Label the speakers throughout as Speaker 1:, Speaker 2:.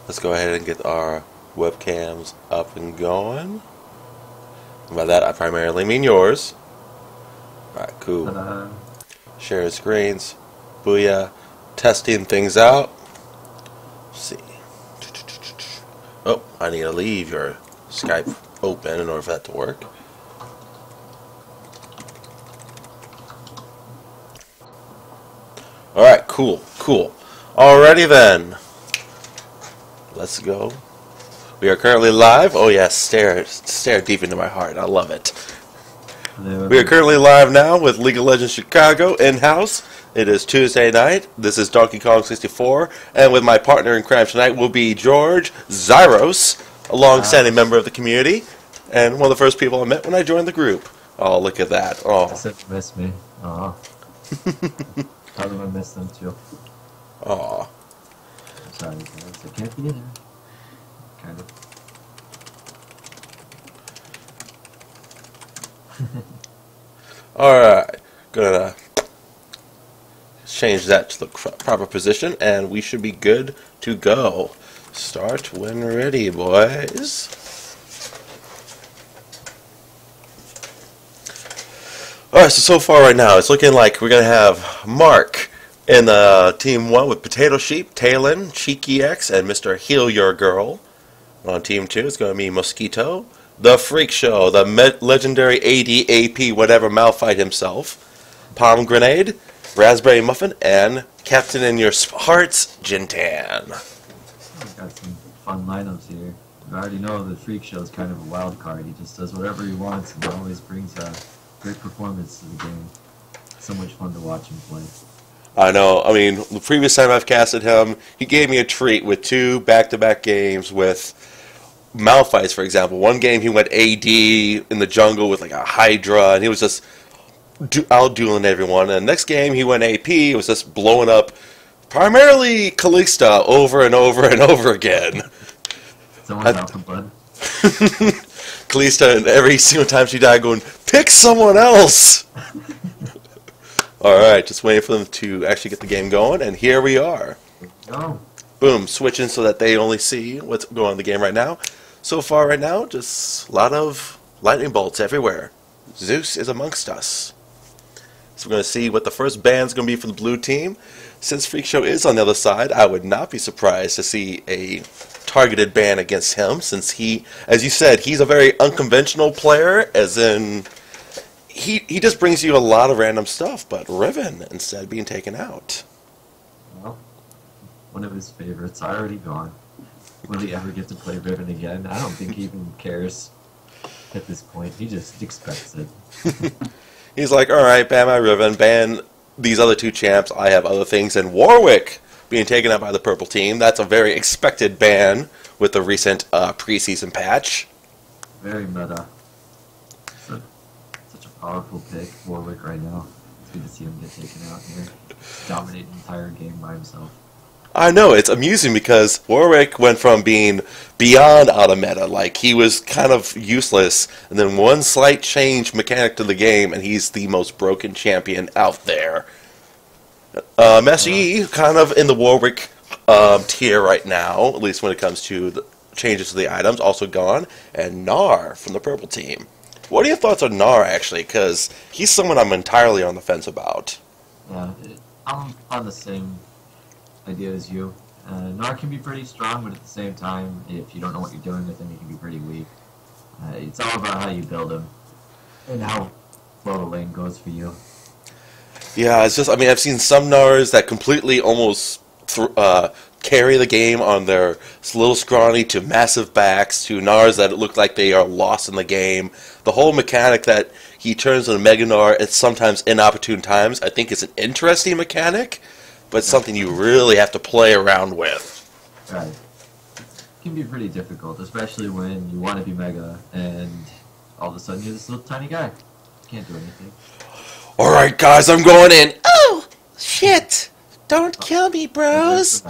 Speaker 1: Let's go ahead and get our webcams up and going. And by that, I primarily mean yours. Alright, cool. Share screens. Booyah. Testing things out. Let's see. Oh, I need to leave your Skype open in order for that to work. Alright, cool. Alrighty then. Let's go. We are currently live. Oh yes, stare deep into my heart. I love it. We are currently live now with League of Legends Chicago in-house. It is Tuesday night. This is Donkey Kong 64, and with my partner in crime tonight will be George Xyros, a long-standing member of the community, and one of the first people I met when I joined the group. Oh, look at that. Oh.
Speaker 2: Except you missed me. Aw. Probably gonna miss them too.
Speaker 1: Aw.
Speaker 2: I'm sorry, guys. I can't be in there. Kind of.
Speaker 1: Alright. Gonna change that to the proper position, and we should be good to go. Start when ready, boys. Alright, so far right now, it's looking like we're going to have Mark in Team 1 with Potato Sheep, Talon, Cheeky X, and Mr. Heal Your Girl. On Team 2, it's going to be Mosquito, The Freak Show, the legendary AD, AP, whatever Malphite himself, Palm Grenade, Raspberry Muffin, and Captain in Your Hearts, Jintan.
Speaker 2: We've got some fun lineups here. You already know the Freak Show is kind of a wild card. He just does whatever he wants and always brings a great performance to the game. So much fun to watch him play.
Speaker 1: I know. I mean, the previous time I've casted him, he gave me a treat with 2 back-to-back games with Malphites, for example. One game he went AD in the jungle with like a Hydra, and he was just out-dueling everyone. And the next game he went AP, it was just blowing up primarily Calista over and over and over again.
Speaker 2: Someone out the blood.
Speaker 1: Calista, and every single time she died, going, pick someone else! Alright, just waiting for them to actually get the game going, and here we are.
Speaker 2: Oh.
Speaker 1: Boom, switching so that they only see what's going on in the game right now. So far right now, just a lot of lightning bolts everywhere. Zeus is amongst us. So we're going to see what the first ban's going to be for the blue team. Since Freak Show is on the other side, I would not be surprised to see a targeted ban against him, since he, as you said, he's a very unconventional player, as in he just brings you a lot of random stuff, but Riven instead being taken out.
Speaker 2: Well, one of his favorites already gone. Will he ever get to play Riven again? I don't think he even cares at this point. He just expects it.
Speaker 1: He's like, alright, ban my Riven, ban these other 2 champs, I have other things, and Warwick being taken out by the purple team. That's a very expected ban with the recent preseason patch.
Speaker 2: Very meta. Such a powerful pick, Warwick, right now. It's good to see him get taken out here. Dominate the entire game by himself.
Speaker 1: I know, it's amusing because Warwick went from being beyond out of meta, like he was kind of useless, and then one slight change mechanic to the game, and he's the most broken champion out there. Messi, kind of in the Warwick tier right now, at least when it comes to the changes to the items, also gone, and Gnar from the purple team. What are your thoughts on Gnar, actually? Because he's someone I'm entirely on the fence about.
Speaker 2: Yeah, I'm on the same idea as you. Gnar can be pretty strong, but at the same time, if you don't know what you're doing with him, he can be pretty weak. It's all about how you build him and how well the lane goes for you.
Speaker 1: Yeah, it's just, I mean, I've seen some Gnars that completely almost carry the game on their little scrawny to massive backs, to Gnars that look like they are lost in the game. The whole mechanic that he turns into Mega Gnar at sometimes inopportune times, I think is an interesting mechanic, but something you really have to play around with.
Speaker 2: Right. It can be pretty difficult, especially when you want to be Mega, and all of a sudden you're this little tiny guy. Can't do anything.
Speaker 1: Alright guys, I'm going in. Oh, shit. Don't kill me, bros.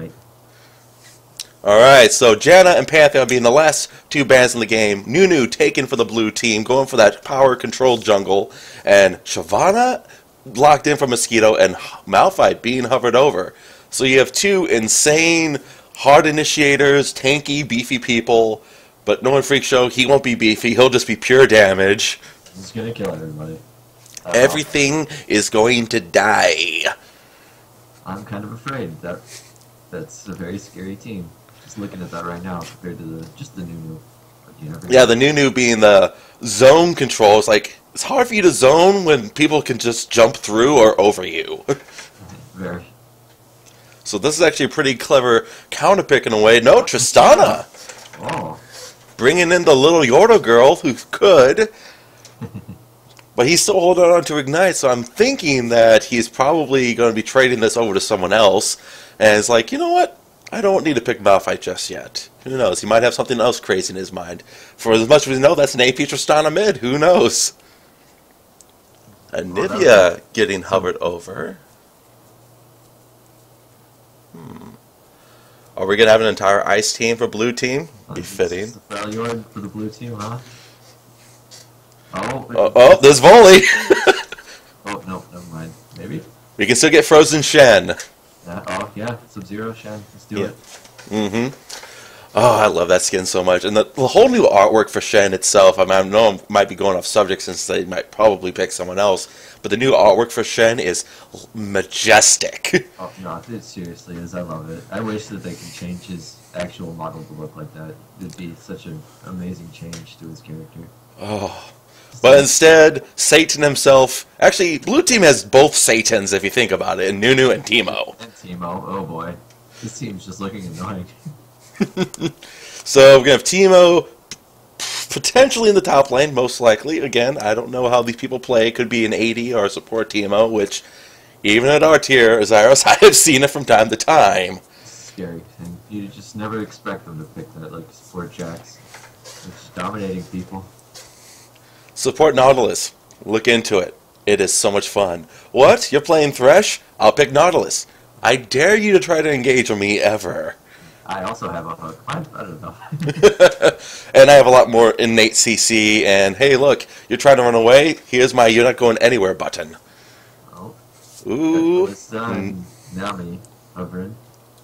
Speaker 1: Alright, so Janna and Pantheon being the last 2 bans in the game. Nunu taken for the blue team, going for that power-controlled jungle. And Shyvana locked in for Mosquito, and Malphite being hovered over. So you have 2 insane hard initiators, tanky, beefy people. But knowing Freak Show, he won't be beefy. He'll just be pure damage.
Speaker 2: He's gonna kill everybody.
Speaker 1: Everything is going to die.
Speaker 2: I'm kind of afraid that that's a very scary team. Just looking at that right now compared to the new.
Speaker 1: Yeah, the new being the zone controls. Like, it's hard for you to zone when people can just jump through or over you.
Speaker 2: Very.
Speaker 1: So this is actually a pretty clever counter pick in a way. No, Tristana.
Speaker 2: Oh.
Speaker 1: Bringing in the little Yordo girl who could. But he's still holding on to Ignite, so I'm thinking that he's probably going to be trading this over to someone else. And it's like, you know what? I don't need to pick Malphite just yet. Who knows? He might have something else crazy in his mind. For as much as we know, that's an AP Tristana mid. Who knows? Anivia getting hovered over. Are we going to have an entire ice team for blue team? Be fitting.
Speaker 2: Valuard for the blue team, huh?
Speaker 1: Oh, there's volley.
Speaker 2: Oh, no, never mind. Maybe?
Speaker 1: We can still get Frozen Shen.
Speaker 2: Yeah, Sub-Zero Shen. Let's do it.
Speaker 1: Mm-hmm. Oh, I love that skin so much. And the whole new artwork for Shen itself, I mean, I know I might be going off subject since they might probably pick someone else, but the new artwork for Shen is majestic.
Speaker 2: Oh, no, it seriously is. I love it. I wish that they could change his actual model to look like that. It would be such an amazing change to his character.
Speaker 1: Oh. But instead, Satan himself... Actually, blue team has both Satans, if you think about it, and Nunu and Teemo.
Speaker 2: And Teemo, oh boy. This team's just looking annoying.
Speaker 1: So, we're going to have Teemo potentially in the top lane, most likely. Again, I don't know how these people play. It could be an 80 or a support Teemo, which, even at our tier, Xyros, I have seen it from time to time.
Speaker 2: It's scary, and you just never expect them to pick that, like, support Jax. They're just dominating people.
Speaker 1: Support Nautilus. Look into it. It is so much fun. What? You're playing Thresh? I'll pick Nautilus. I dare you to try to engage with me ever.
Speaker 2: I also have a hook. I don't know.
Speaker 1: And I have a lot more innate CC, and hey, look, you're trying to run away? Here's my you're not going anywhere button.
Speaker 2: Oh.
Speaker 1: Ooh.
Speaker 2: It's Nami hovering.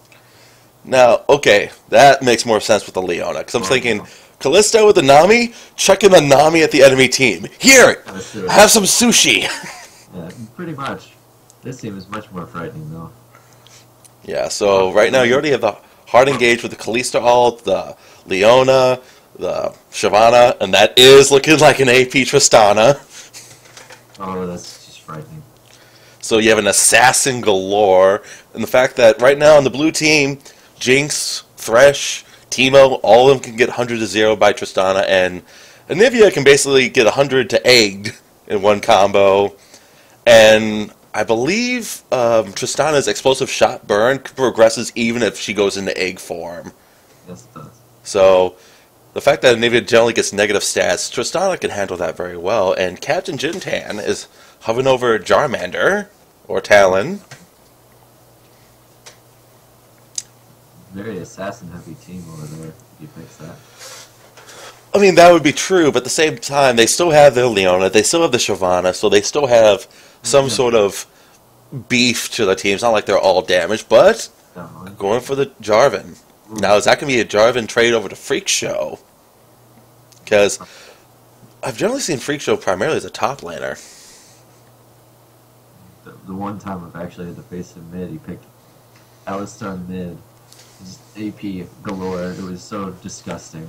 Speaker 1: Now, okay, that makes more sense with the Leona, because I'm thinking... Callisto with the Nami, chucking the Nami at the enemy team. Here, have some sushi.
Speaker 2: Yeah, pretty much. This team is much more frightening, though.
Speaker 1: Yeah, so right now you already have the hard engage with the Callisto ult, the Leona, the Shyvana, and that is looking like an AP Tristana.
Speaker 2: Oh, that's just frightening.
Speaker 1: So you have an assassin galore, and the fact that right now on the blue team, Jinx, Thresh, Teemo, all of them can get 100 to 0 by Tristana, and Anivia can basically get 100 to egged in one combo. And I believe Tristana's explosive shot burn progresses even if she goes into egg form.
Speaker 2: Yes, it does.
Speaker 1: So the fact that Anivia generally gets negative stats, Tristana can handle that very well. And Captain Jintan is hovering over Charmander, or Talon.
Speaker 2: Very assassin-heavy team over there, if you fix that.
Speaker 1: I mean, that would be true, but at the same time, they still have their Leona, they still have the Shyvana, so they still have some sort of beef to the team. It's not like they're all damaged, but going for the Jarvan. Now, is that going to be a Jarvan trade over to Freak Show? Because I've generally seen Freak Show primarily as a top laner.
Speaker 2: The one time I've actually had to face him mid, he picked Alistar mid. Just AP galore. It was so disgusting.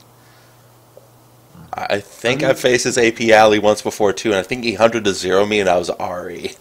Speaker 1: I think I faced his AP Alley once before too, and I think he 100 to 0 me, and I was Ari.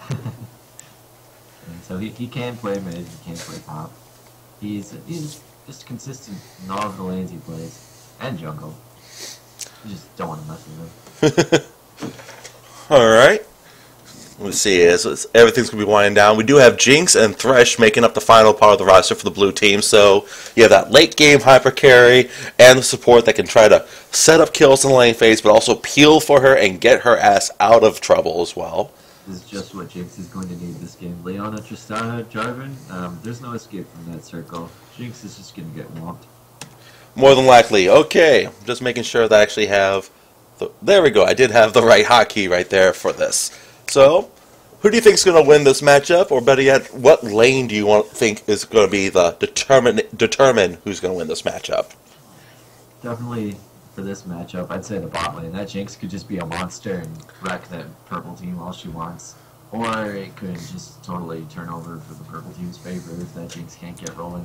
Speaker 2: And so he can play mid, he can play top. He's just consistent in all of the lanes he plays, and jungle. You just don't want to mess with him.
Speaker 1: All right. Let's see, everything's going to be winding down. We do have Jinx and Thresh making up the final part of the roster for the blue team, so you have that late game hyper carry and the support that can try to set up kills in the lane phase, but also peel for her and get her ass out of trouble as well.
Speaker 2: This is just what Jinx is going to need this game. Leona, Tristana, Jarvan, there's no escape from that circle. Jinx is just going to get whomped.
Speaker 1: More than likely. Okay, just making sure that I actually have... There we go, I did have the right hotkey right there for this. So, Who do you think is going to win this matchup, or better yet, what lane do you think is going to be the determine who's going to win this matchup?
Speaker 2: Definitely for this matchup, I'd say the bot lane. That Jinx could just be a monster and wreck that purple team all she wants. Or it could just totally turn over for the purple team's favor if that Jinx can't get rolling.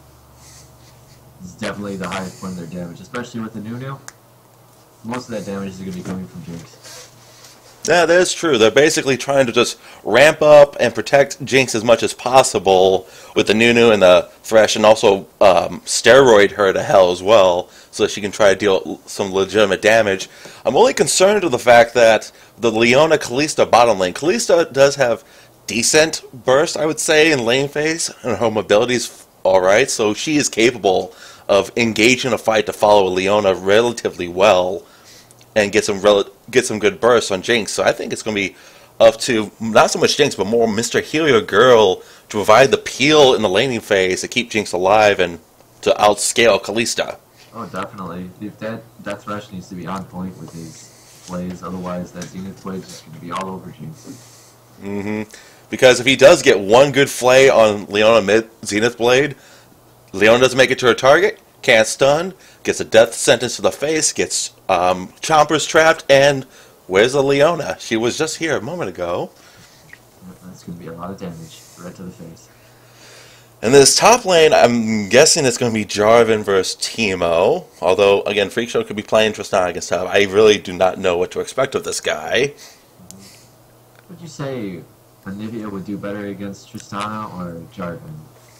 Speaker 2: It's definitely the highest point of their damage, especially with the Nunu. Most of that damage is going to be coming from Jinx.
Speaker 1: Yeah, that is true. They're basically trying to just ramp up and protect Jinx as much as possible with the Nunu and the Thresh, and also steroid her to hell as well, so that she can try to deal some legitimate damage. I'm only concerned with the fact that the Leona Kalista bottom lane. Kalista does have decent burst, I would say, in lane phase, and her mobility's alright, so she is capable of engaging a fight to follow Leona relatively well and get some good bursts on Jinx. So I think it's going to be up to not so much Jinx, but more Mr. Heal Your Girl to provide the peel in the laning phase to keep Jinx alive and to outscale Kalista.
Speaker 2: Oh, definitely. If that Thresh needs to be on point with his plays, otherwise that Zenith Blade is just going to be all over Jinx.
Speaker 1: Because if he does get one good flay on Leona mid Zenith Blade, Leona doesn't make it to her target, can't stun, gets a death sentence to the face, gets chompers trapped, and where's the Leona? She was just here a moment ago.
Speaker 2: That's going to be a lot of damage right to the face.
Speaker 1: In this top lane, I'm guessing it's going to be Jarvan versus Teemo. Although, again, Freak Show could be playing Tristana against top. I really do not know what to expect of this guy.
Speaker 2: Would you say Anivia would do better against Tristana or Jarvan?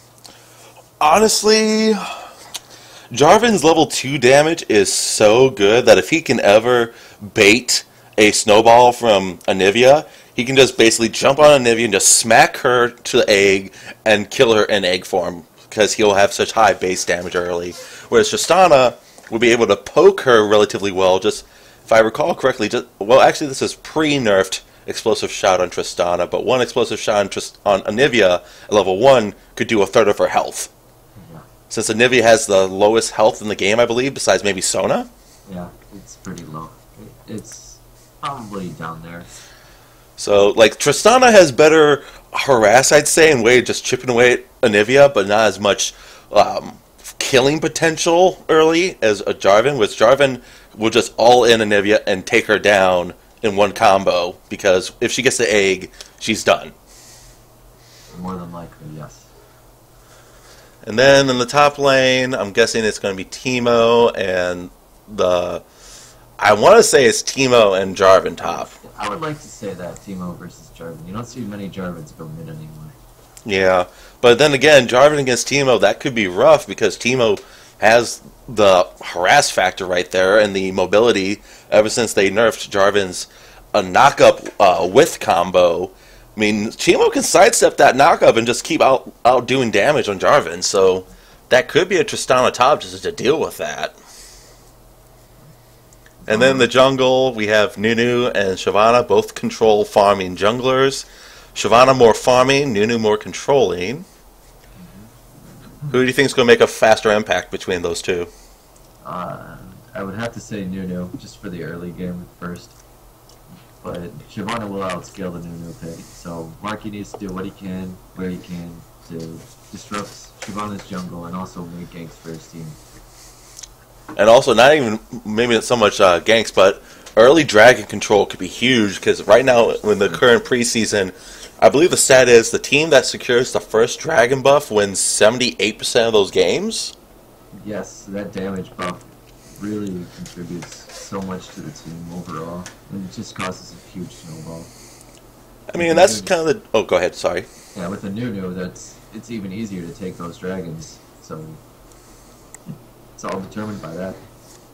Speaker 1: Honestly, Jarvan's level 2 damage is so good that if he can ever bait a snowball from Anivia, he can just basically jump on Anivia and just smack her to the egg and kill her in egg form, because he'll have such high base damage early. Whereas Tristana will be able to poke her relatively well. Just, if I recall correctly, well, actually this is pre-nerfed explosive shot on Tristana, but one explosive shot on Anivia at level 1 could do a third of her health. Since Anivia has the lowest health in the game, I believe, besides maybe Sona?
Speaker 2: Yeah, it's pretty low. It's probably down there.
Speaker 1: So, like, Tristana has better harass, I'd say, in way of just chipping away at Anivia, but not as much killing potential early as a Jarvan, which Jarvan will just all in Anivia and take her down in one combo, because if she gets the egg, she's done.
Speaker 2: More than likely, yes.
Speaker 1: And then in the top lane, I'm guessing it's going to be Teemo and I want to say it's Teemo and Jarvan top.
Speaker 2: I would like to say that, Teemo versus Jarvan. You don't see many Jarvans go mid anymore.
Speaker 1: Yeah, but then again, Jarvan against Teemo, that could be rough because Teemo has the harass factor right there and the mobility ever since they nerfed Jarvan's knock-up with combo. I mean, Teemo can sidestep that knockup and just keep outdoing damage on Jarvan, so that could be a Tristana top just to deal with that. And then in the jungle, we have Nunu and Shyvana, both control farming junglers. Shyvana more farming, Nunu more controlling. Who do you think is going to make a faster impact between those two?
Speaker 2: I would have to say Nunu, just for the early game first. But Shyvana will outscale the Nunu pick, so Marky needs to do what he can, where he can, to disrupt Shyvana's jungle and also make ganks for his team.
Speaker 1: And also, not even maybe not so much ganks, but early dragon control could be huge, because right now, in the current preseason, I believe the stat is the team that secures the first dragon buff wins 78% of those games.
Speaker 2: Yes, that damage buff really contributes so much to the team overall, and it just causes a huge snowball.
Speaker 1: I mean, that's kind of the... Oh, go ahead, sorry.
Speaker 2: Yeah, with the Nunu, it's even easier to take those dragons, so it's all determined by that.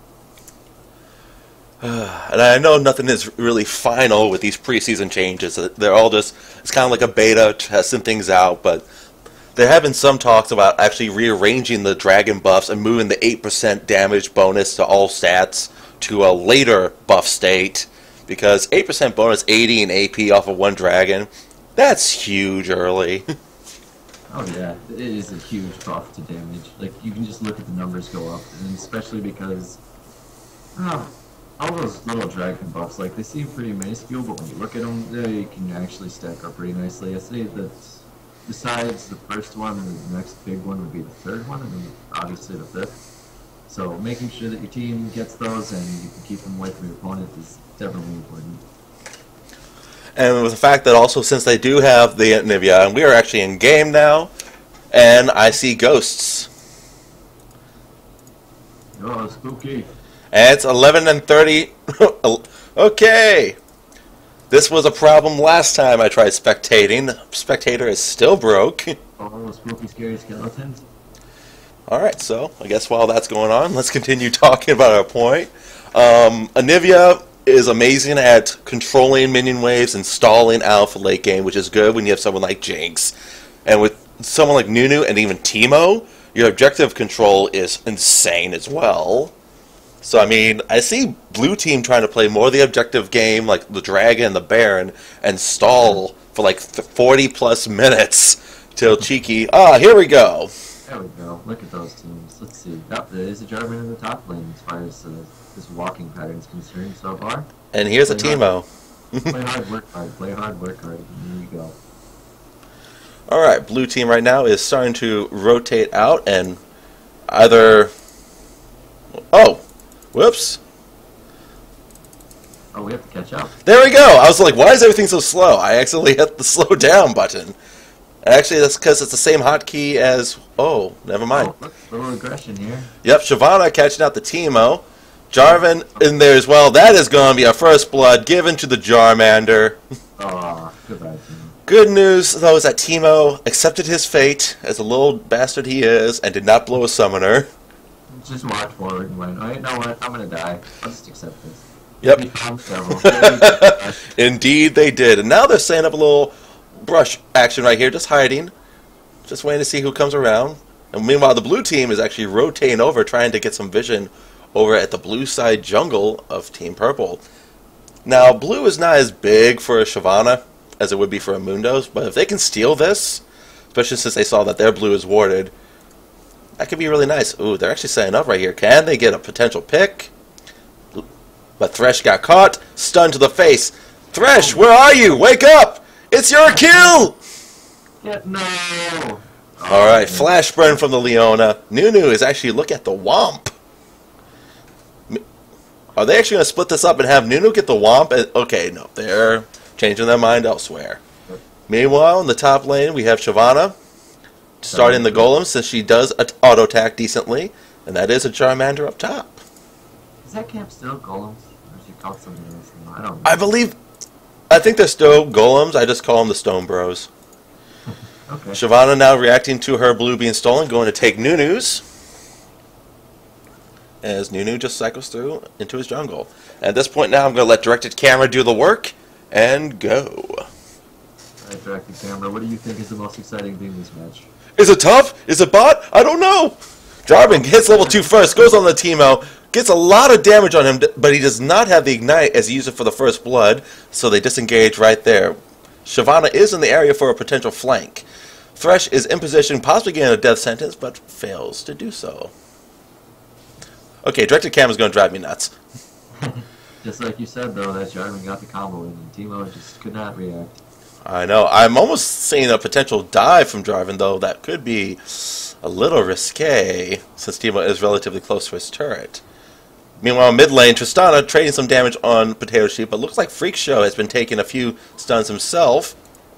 Speaker 1: And I know nothing is really final with these preseason changes. They're all just... It's kind of like a beta, testing things out, but there have been some talks about actually rearranging the dragon buffs and moving the 8% damage bonus to all stats to a later buff state, because 8% bonus 80 in AP off of one dragon, that's huge early.
Speaker 2: Oh yeah, it is a huge buff to damage. Like, you can just look at the numbers go up, and especially because all those little dragon buffs, like, they seem pretty minuscule, but when you look at them, they can actually stack up pretty nicely. I say that besides the first one, the next big one would be the third one, and then obviously the fifth. So making sure that your team gets those and you can keep them away from your opponent is definitely important.
Speaker 1: And with the fact that also since they do have the Nivea, and we are actually in game now, and I see ghosts.
Speaker 2: Oh, spooky.
Speaker 1: And it's 11 and 30. Okay. This was a problem last time I tried spectating. Spectator is still broke.
Speaker 2: Oh, spooky, scary skeletons.
Speaker 1: Alright, so I guess while that's going on, let's continue talking about our point. Anivia is amazing at controlling minion waves and stalling alpha late game, which is good when you have someone like Jinx. And with someone like Nunu and even Teemo, your objective control is insane as well. So, I mean, I see blue team trying to play more of the objective game, like the Dragon and the Baron, and stall for like 40 plus minutes till Cheeky. Ah, here we go.
Speaker 2: There we go. Look at those teams. Let's see. Yep, there is a Jarvan in the top lane as far as this walking pattern is concerned so far.
Speaker 1: And here's a Teemo.
Speaker 2: Play hard, work hard. Play hard, work hard. There you go.
Speaker 1: Alright, blue team right now is starting to rotate out and either... Oh! Whoops.
Speaker 2: Oh, we have to catch up.
Speaker 1: There we go! I was like, why is everything so slow? I accidentally hit the slow down button. Actually, that's because it's the same hotkey as... Oh, never mind.
Speaker 2: Oh, look, a little aggression here.
Speaker 1: Yep, Shyvana catching out the Teemo. Jarvan in there as well. That is going to be a first blood given to the Jarmander.
Speaker 2: Oh, goodbye, Teemo.
Speaker 1: Good news, though, is that Teemo accepted his fate, as a little bastard he is, and did not blow a summoner.
Speaker 2: Just walked forward and went, oh, you know what? I'm going to die. I'll just accept this.
Speaker 1: Yep.
Speaker 2: Devil.
Speaker 1: Indeed they did. And now they're setting up a little brush action right here, just hiding. Just waiting to see who comes around. And meanwhile, the blue team is actually rotating over, trying to get some vision over at the blue side jungle of Team Purple. Now, blue is not as big for a Shyvana as it would be for a Mundos, but if they can steal this, especially since they saw that their blue is warded, that could be really nice. Ooh, they're actually setting up right here. Can they get a potential pick? But Thresh got caught, stunned to the face. Thresh, where are you? Wake up! It's your kill!
Speaker 2: Yeah, no!
Speaker 1: Alright, flash burn from the Leona. Nunu is actually, look at the Womp. Are they actually going to split this up and have Nunu get the Womp? Okay, no, they're changing their mind elsewhere. Meanwhile, in the top lane, we have Shyvana starting the Golem, since she does auto-attack decently, and that is a Charmander up top.
Speaker 2: Is that camp still golems? Or is he called something else? No, I don't know.
Speaker 1: I think they're still Golems, I just call them the Stone Bros.
Speaker 2: Okay.
Speaker 1: Shyvana now reacting to her blue being stolen, going to take Nunu's. As Nunu just cycles through into his jungle. At this point now, I'm going to let directed camera do the work, and go.
Speaker 2: Alright, directed camera, what do you think is the most exciting thing in this match?
Speaker 1: Is it tough? Is it bot? I don't know. Jarvan hits level 2 first, goes on the Teemo, gets a lot of damage on him, but he does not have the Ignite as he used it for the first blood, so they disengage right there. Shyvana is in the area for a potential flank. Thresh is in position, possibly getting a death sentence, but fails to do so. Okay, directed camera is going to drive me nuts.
Speaker 2: Just like you said, though, that Jarvan got the combo in, and Teemo just could not react.
Speaker 1: I know. I'm almost seeing a potential dive from Jarvan, though. That could be a little risque, since Teemo is relatively close to his turret. Meanwhile, mid lane, Tristana trading some damage on Potato Sheep, but looks like Freak Show has been taking a few stuns himself.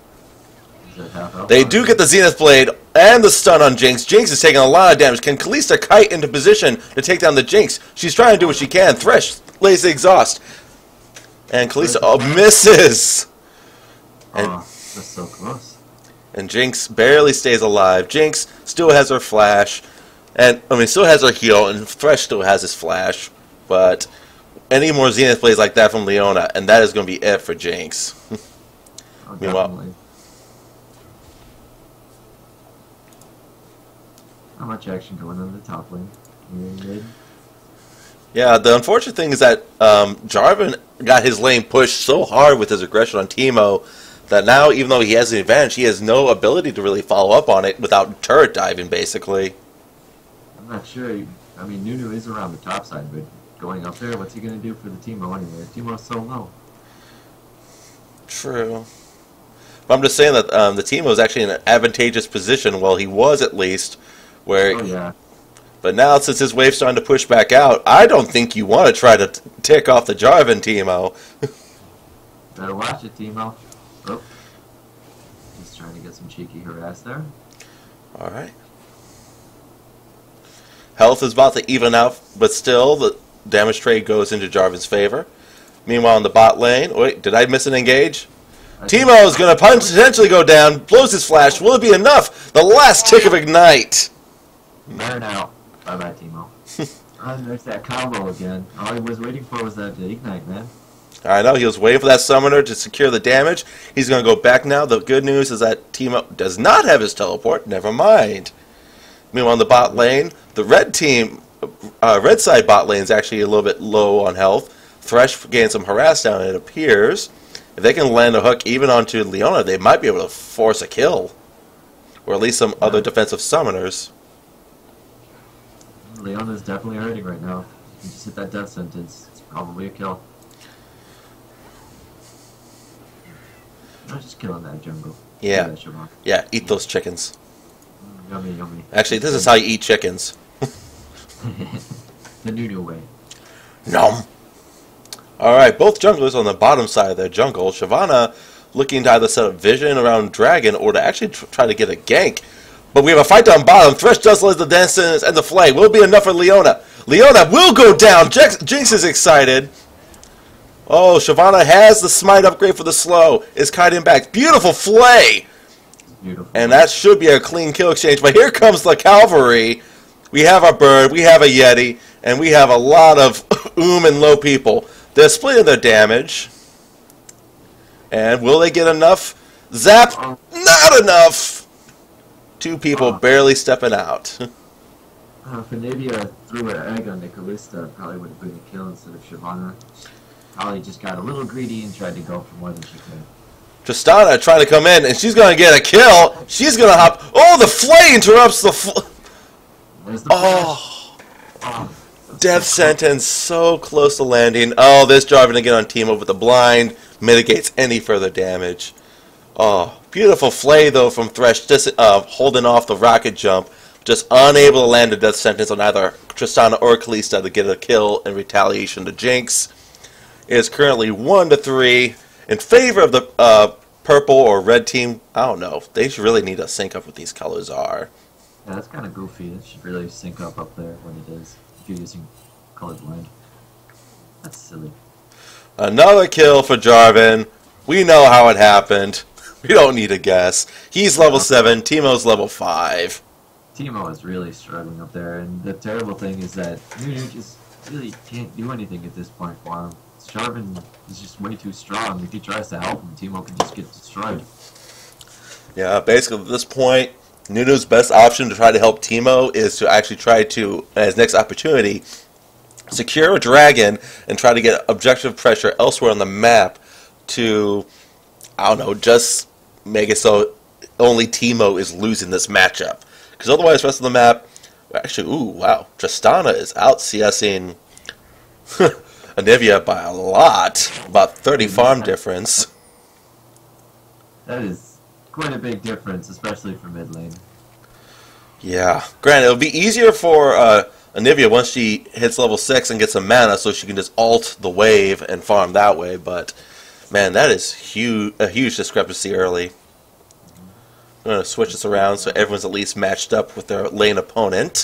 Speaker 1: They do get the Zenith Blade and the stun on Jinx. Jinx is taking a lot of damage. Can Kalista kite into position to take down the Jinx? She's trying to do what she can. Thresh lays the exhaust. And Kalista misses. And,
Speaker 2: that's so close.
Speaker 1: And Jinx barely stays alive. Jinx still has her flash. And, still has her heal. And Thresh still has his flash. But any more Zenith Blades like that from Leona, and that is going to be it for Jinx. Meanwhile,
Speaker 2: definitely. Not much action going on in the top lane. Mid.
Speaker 1: yeah, the unfortunate thing is that Jarvan got his lane pushed so hard with his aggression on Teemo that now, even though he has the advantage, he has no ability to really follow up on it without turret diving, basically.
Speaker 2: I'm not sure. Nunu is around the top side, but going up there. What's he going to do for the Teemo anyway? Teemo's so low.
Speaker 1: True. But I'm just saying that the Teemo is actually in an advantageous position, well, he was at least, where...
Speaker 2: Oh, yeah.
Speaker 1: But now, since his wave's starting to push back out, I don't think you want to try to tick off the Jarvan, Teemo.
Speaker 2: Better watch it, Teemo. Oh. He's trying to get some cheeky harass there.
Speaker 1: Alright. Health is about to even out, but still, the damage trade goes into Jarvan's favor. Meanwhile, in the bot lane... Wait, did I miss an engage? Teemo is going to potentially go down, blows his flash. Will it be enough? The last tick of Ignite.
Speaker 2: Burn out. Bye-bye, Teemo. And there's that combo again. All he was waiting for was that Ignite, man.
Speaker 1: I know, he was waiting for that summoner to secure the damage. He's going to go back now. The good news is that Teemo does not have his teleport. Never mind. Meanwhile, on the bot lane, the red team, red side bot lane is actually a little bit low on health. Thresh gained some harass down, it appears. If they can land a hook even onto Leona, they might be able to force a kill. Or at least some other defensive summoners.
Speaker 2: Leona's definitely hurting right now. If you just hit that death sentence, it's probably a kill. I'm just killing that jungle.
Speaker 1: Yeah. Yeah, eat those chickens.
Speaker 2: Yummy, yummy.
Speaker 1: Actually, this is how you eat chickens.
Speaker 2: The new way.
Speaker 1: Nom. Alright, both junglers on the bottom side of their jungle. Shyvana looking to either set up vision around Dragon or to actually try to get a gank. But we have a fight down bottom. Thresh does lose the dance and the flay. Will it be enough for Leona? Leona will go down. Jinx is excited. Oh, Shyvana has the smite upgrade for the slow. Is kiting back. Beautiful flay.
Speaker 2: Beautiful.
Speaker 1: And that should be a clean kill exchange. But here comes the cavalry. We have a bird. We have a yeti. And we have a lot of and low people. They're splitting their damage. And will they get enough? Zap! Not enough! Two people barely stepping out.
Speaker 2: If Anivia threw an egg on Nicolista, it probably would have been a kill instead of Shyvana. Probably just got a little greedy and tried to go for more than she could.
Speaker 1: Tristana trying to come in, and she's going to get a kill. She's going to hop. Oh, the flay interrupts the
Speaker 2: There's the
Speaker 1: death sentence so close to landing. Oh, this Jarvan again on Teemo with the blind mitigates any further damage. Oh, beautiful flay though from Thresh, just holding off the rocket jump, just unable to land a death sentence on either Tristana or Kalista to get a kill in retaliation to Jinx. It is currently 1-3 in favor of the purple or red team. I don't know. They should really need to sync up what these colors are.
Speaker 2: Yeah, that's kind of goofy. It should really sync up there when it is, if you're using colorblind. That's silly.
Speaker 1: Another kill for Jarvan. We know how it happened. We don't need to guess. He's level 7, Teemo's level 5.
Speaker 2: Teemo is really struggling up there, and the terrible thing is that Nunu just really can't do anything at this point for him. Jarvan is just way too strong. If he tries to help him, Teemo can just get destroyed.
Speaker 1: Yeah, basically at this point, Nunu's best option to try to help Teemo is to actually try to, as next opportunity, secure a dragon and try to get objective pressure elsewhere on the map to, I don't know, just make it so only Teemo is losing this matchup. Because otherwise the rest of the map, actually, ooh, wow, Tristana is out CSing Anivia by a lot, about 30 farm difference.
Speaker 2: That is quite a big difference, especially for mid lane.
Speaker 1: Yeah, granted, it'll be easier for Anivia once she hits level 6 and gets some mana, so she can just ult the wave and farm that way, but man, that is a huge discrepancy early. I'm going to switch this around so everyone's at least matched up with their lane opponent.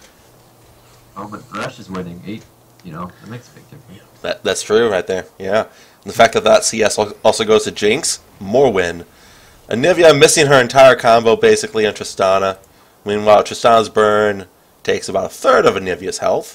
Speaker 2: Oh, but Thresh is winning 8, you know, that makes a big difference.
Speaker 1: That's true right there, yeah. And the fact that that CS also goes to Jinx, more win. Anivia missing her entire combo basically on Tristana. Meanwhile, Tristana's burn takes about a third of Anivia's health.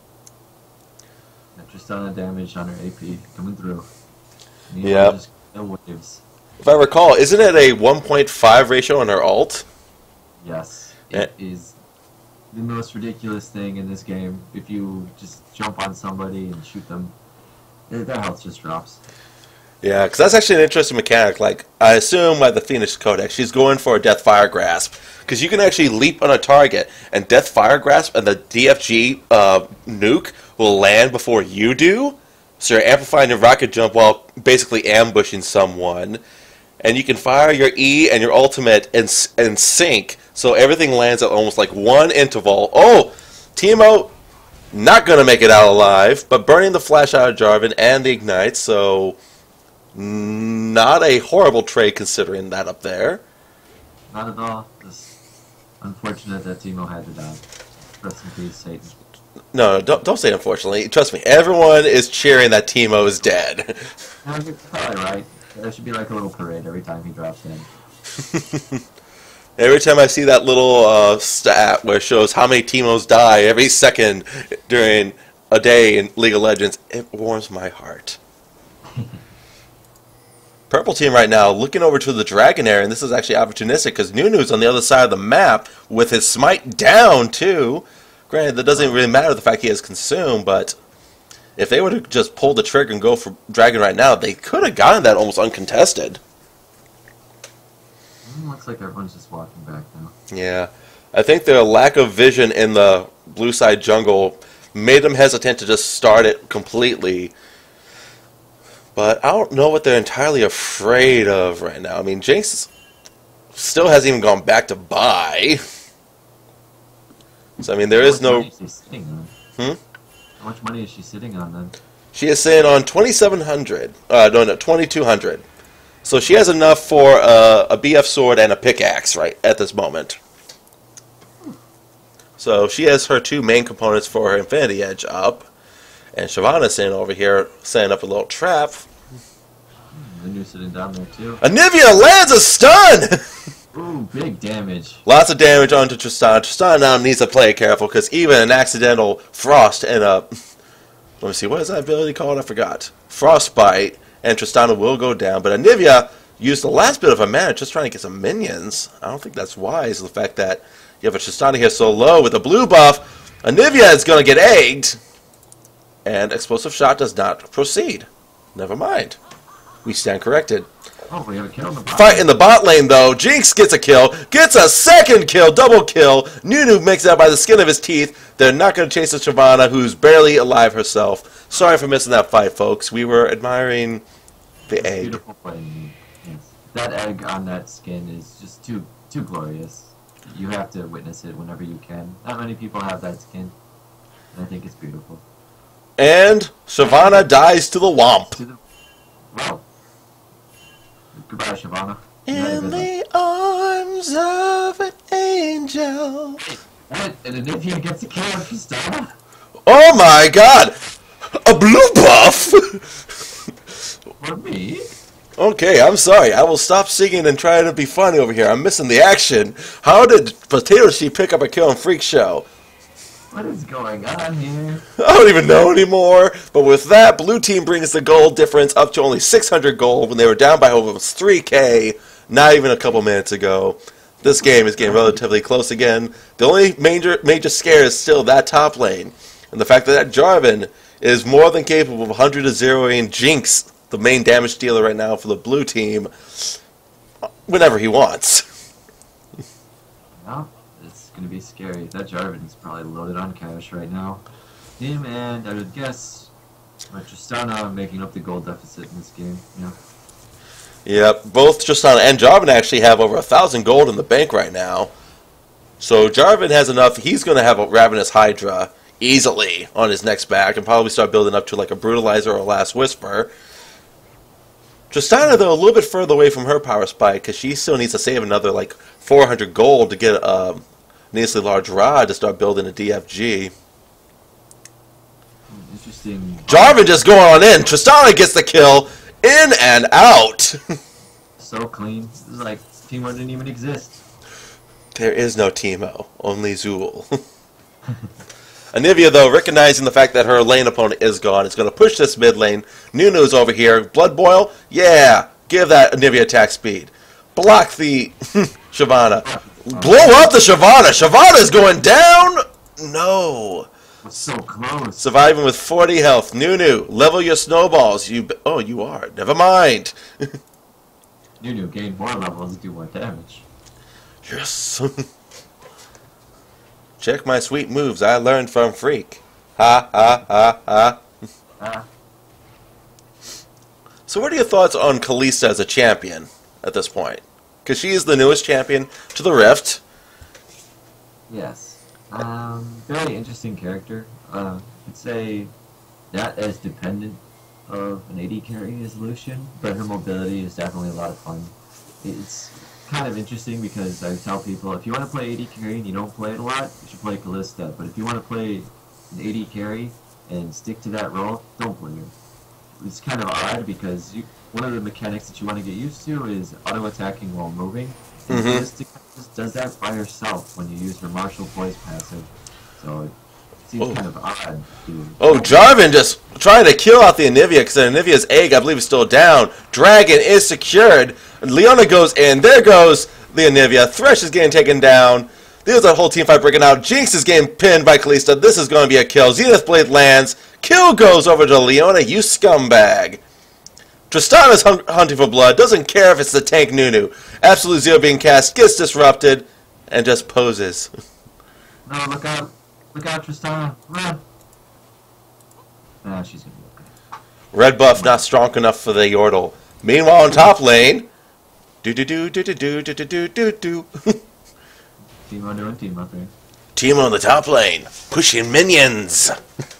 Speaker 2: And Tristana damage on her AP coming through.
Speaker 1: Yeah.
Speaker 2: No waves.
Speaker 1: If I recall, isn't it a 1.5 ratio on her ult?
Speaker 2: Yes. It is the most ridiculous thing in this game. If you just jump on somebody and shoot them, their health just drops.
Speaker 1: Yeah, because that's actually an interesting mechanic. Like, I assume by the Phoenix Codex, she's going for a Death Fire Grasp. Because you can actually leap on a target, and Death Fire Grasp and the DFG nuke will land before you do. So you're amplifying your rocket jump while basically ambushing someone. And you can fire your E and your ultimate in sync, so everything lands at almost like one interval. Oh! Teemo not going to make it out alive, but burning the flash out of Jarvan and the Ignite, so not a horrible trade considering that up there.
Speaker 2: Not at all. Just unfortunate that Teemo had to die. Rest in peace, Satan.
Speaker 1: No, don't say unfortunately. Trust me, everyone is cheering that Teemo is dead.
Speaker 2: No, you're probably right. There should be like a little parade every time he drops in.
Speaker 1: Every time I see that little stat where it shows how many Teemos die every second during a day in League of Legends, it warms my heart. Purple team right now looking over to the Dragon area, and this is actually opportunistic because Nunu's on the other side of the map with his smite down too. Granted, that doesn't really matter the fact he has consumed, but if they would have just pulled the trigger and go for Dragon right now, they could have gotten that almost uncontested.
Speaker 2: Looks like everyone's just walking back now.
Speaker 1: Yeah. I think their lack of vision in the blue side jungle made them hesitant to just start it completely. But I don't know what they're entirely afraid of right now. I mean, Jinx still hasn't even gone back to buy. So, I mean, there is no...
Speaker 2: How much money is she sitting on then?
Speaker 1: She is sitting on 2,700. No, 2,200. So she has enough for a BF sword and a pickaxe right at this moment. So she has her two main components for her Infinity Edge up. And Shyvana's sitting over here setting up a little trap.
Speaker 2: And you're sitting down there too.
Speaker 1: Anivia lands a stun!
Speaker 2: Ooh, big damage.
Speaker 1: Lots of damage onto Tristana. Tristana now needs to play careful because even an accidental frost and a... Let me see, what is that ability called? I forgot. Frostbite, and Tristana will go down. But Anivia used the last bit of her mana just trying to get some minions. I don't think that's wise, the fact that you have a Tristana here so low with a blue buff. Anivia is going to get egged. And Explosive Shot does not proceed. Never mind. We stand corrected.
Speaker 2: Oh, we have a kill in the bot.
Speaker 1: Fight in the bot lane, though. Jinx gets a kill. Gets a second kill. Double kill. Nunu makes it out by the skin of his teeth. They're not going to chase the Shyvana, who's barely alive herself. Sorry for missing that fight, folks. We were admiring the egg.
Speaker 2: Beautiful play. Yes. That egg on that skin is just too glorious. You have to witness it whenever you can. Not many people have that skin. And I think it's beautiful.
Speaker 1: And Shyvana dies to the Womp.
Speaker 2: Wow. Goodbye, Shyvana.
Speaker 1: In the arms of an angel.
Speaker 2: What? And Anivia gets a kill on Tristana?
Speaker 1: Oh my god! A blue buff?
Speaker 2: For me?
Speaker 1: Okay, I'm sorry. I will stop singing and try to be funny over here. I'm missing the action. How did Potato Sheep pick up a kill on Freak Show?
Speaker 2: What is going on here?
Speaker 1: I don't even know anymore. But with that, blue team brings the gold difference up to only 600 gold when they were down by almost 3k not even a couple minutes ago. This game is getting relatively close again. The only major scare is still that top lane. And the fact that Jarvan is more than capable of 100 to 0ing Jinx, the main damage dealer right now for the blue team, whenever he wants.
Speaker 2: No. It's going to be scary. That Jarvan is probably loaded on cash right now. Him and, I would guess, Tristana making up the gold deficit in this game. Yeah.
Speaker 1: Yep, both Tristana and Jarvan actually have over 1,000 gold in the bank right now. So Jarvan has enough. He's going to have a Ravenous Hydra easily on his next back and probably start building up to like a Brutalizer or a Last Whisper. Tristana, though, a little bit further away from her power spike because she still needs to save another like 400 gold to get a needlessly large rod to start building a DFG.
Speaker 2: Interesting.
Speaker 1: Jarvan just going on in. Tristana gets the kill. In and out.
Speaker 2: So clean. This is like Teemo didn't even exist.
Speaker 1: There is no Teemo, only Zool. Anivia, though, recognizing the fact that her lane opponent is gone, is going to push this mid lane. Nunu's over here. Blood Boil? Yeah. Give that Anivia attack speed. Block the Shyvana. Blow up the Shyvana. Shyvana's going down. No.
Speaker 2: We're so close.
Speaker 1: Surviving with 40 health. Nunu, level your snowballs. Oh, you are. Never mind.
Speaker 2: Nunu gain more levels, do more damage.
Speaker 1: Yes. Check my sweet moves I learned from Freak. Ha ha ha ha.
Speaker 2: Ah.
Speaker 1: So what are your thoughts on Kalista as a champion at this point? Because she is the newest champion to the Rift.
Speaker 2: Yes. Very interesting character. I'd say not as dependent of an AD carry as Lucian, but her mobility is definitely a lot of fun. It's kind of interesting because I tell people if you want to play AD carry and you don't play it a lot, you should play Kalista. But if you want to play an AD carry and stick to that role, don't play her. It's kind of odd because one of the mechanics that you want to get used to is auto-attacking while moving. And Kalista just does that by herself when you use her martial poise passive. So it seems kind of odd.
Speaker 1: Oh, Jarvan just trying to kill out the Anivia because the Anivia's egg, I believe, is still down. Dragon is secured. Leona goes in. There goes the Anivia. Thresh is getting taken down. There's a whole team fight breaking out. Jinx is getting pinned by Kalista. This is going to be a kill. Zenith Blade lands. Kill goes over to Leona. You scumbag. Tristana is hunting for blood. Doesn't care if it's the tank Nunu. Absolute Zero being cast. Gets disrupted. And just poses.
Speaker 2: No, look out. Look out, Tristana. Run. Nah, she's going to be okay.
Speaker 1: Red buff not strong enough for the Yordle. Meanwhile, in top lane. Do-do-do-do-do-do-do-do-do-do.
Speaker 2: Teemo doing Teemo thing.
Speaker 1: Teemo in the top lane. Pushing minions.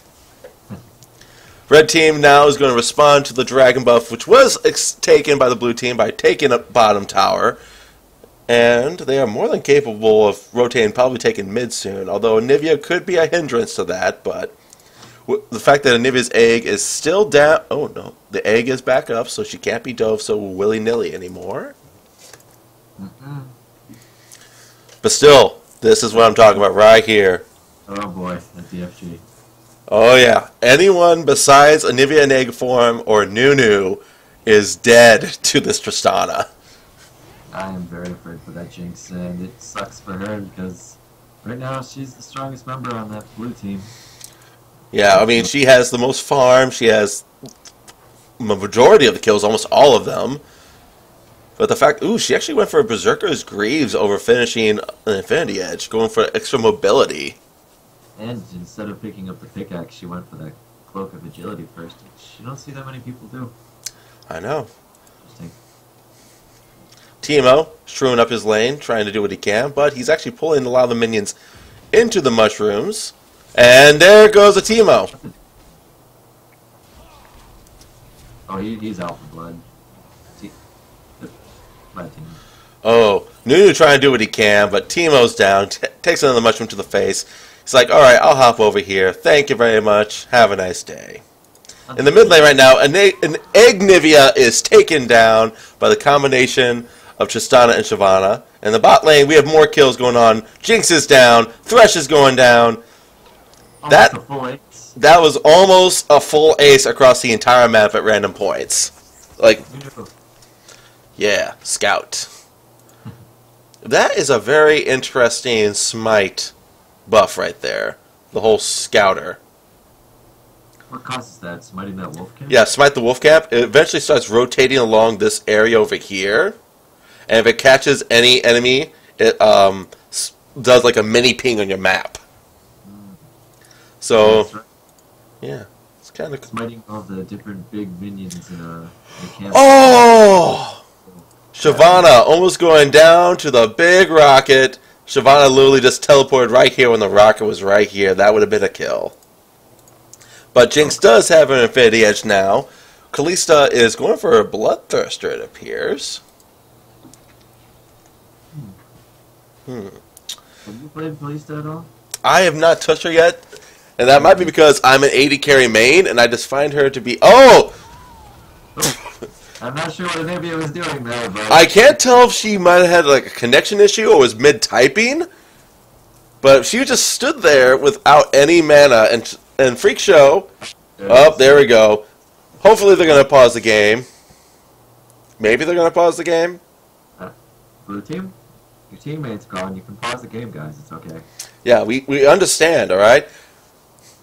Speaker 1: Red team now is going to respond to the dragon buff, which was taken by the blue team by taking up bottom tower. And they are more than capable of rotating, probably taking mid soon. Although Anivia could be a hindrance to that, but the fact that Anivia's egg is still down... Oh, no. The egg is back up, so she can't be dove so willy-nilly anymore. But still, this is what I'm talking about right here.
Speaker 2: Oh, boy. That DFG.
Speaker 1: Oh, yeah. Anyone besides Anivia in egg form or Nunu is dead to this Tristana.
Speaker 2: I am very afraid for that Jinx, and it sucks for her because right now she's the strongest member on that blue team.
Speaker 1: Yeah, I mean, she has the most farm. She has the majority of the kills, almost all of them. But the fact, ooh, she actually went for a Berserker's Greaves over finishing an Infinity Edge, going for extra mobility.
Speaker 2: And instead of picking up the pickaxe, she went for that Cloak of Agility first, which you don't see that many people do.
Speaker 1: I know.
Speaker 2: Interesting.
Speaker 1: Teemo, screwing up his lane, trying to do what he can, but he's actually pulling a lot of the minions into the mushrooms. And there goes a Teemo.
Speaker 2: Oh, he's out for blood. My team.
Speaker 1: Oh, Nunu trying to do what he can, but Teemo's down, takes another mushroom to the face. He's like, alright, I'll hop over here. Thank you very much. Have a nice day. In the mid lane right now, an Egg Nivea is taken down by the combination of Tristana and Shyvana. In the bot lane, we have more kills going on. Jinx is down. Thresh is going down.
Speaker 2: Almost a full ace.
Speaker 1: That was almost a full ace across the entire map at random points. Like, yeah, Scout. That is a very interesting smite buff right there. The whole Scouter.
Speaker 2: What causes that? Smiting that wolf camp?
Speaker 1: Yeah, smite the wolf camp. It eventually starts rotating along this area over here. And if it catches any enemy, it does like a mini ping on your map. So,
Speaker 2: right.
Speaker 1: Yeah, it's kind of...
Speaker 2: Smiting all the different big minions in a camp.
Speaker 1: Oh! Shyvana almost going down to the big rocket. Shyvana literally just teleported right here when the rocket was right here. That would have been a kill. But Jinx does have an Infinity Edge now. Kalista is going for a Bloodthirster, it appears.
Speaker 2: Have you played Kalista at all?
Speaker 1: I have not touched her yet. And that might be because I'm an 80 carry main, and I just find her to be... Oh!
Speaker 2: I'm not sure what Anivia was doing there, but...
Speaker 1: I can't tell if she might have had like a connection issue or was mid-typing. But she just stood there without any mana, and Freak Show... Oh, there we go. Hopefully they're going to pause the game. Maybe they're going to pause the game.
Speaker 2: Blue team? Your teammate's gone. You can pause the game, guys. It's okay.
Speaker 1: Yeah, we understand, alright?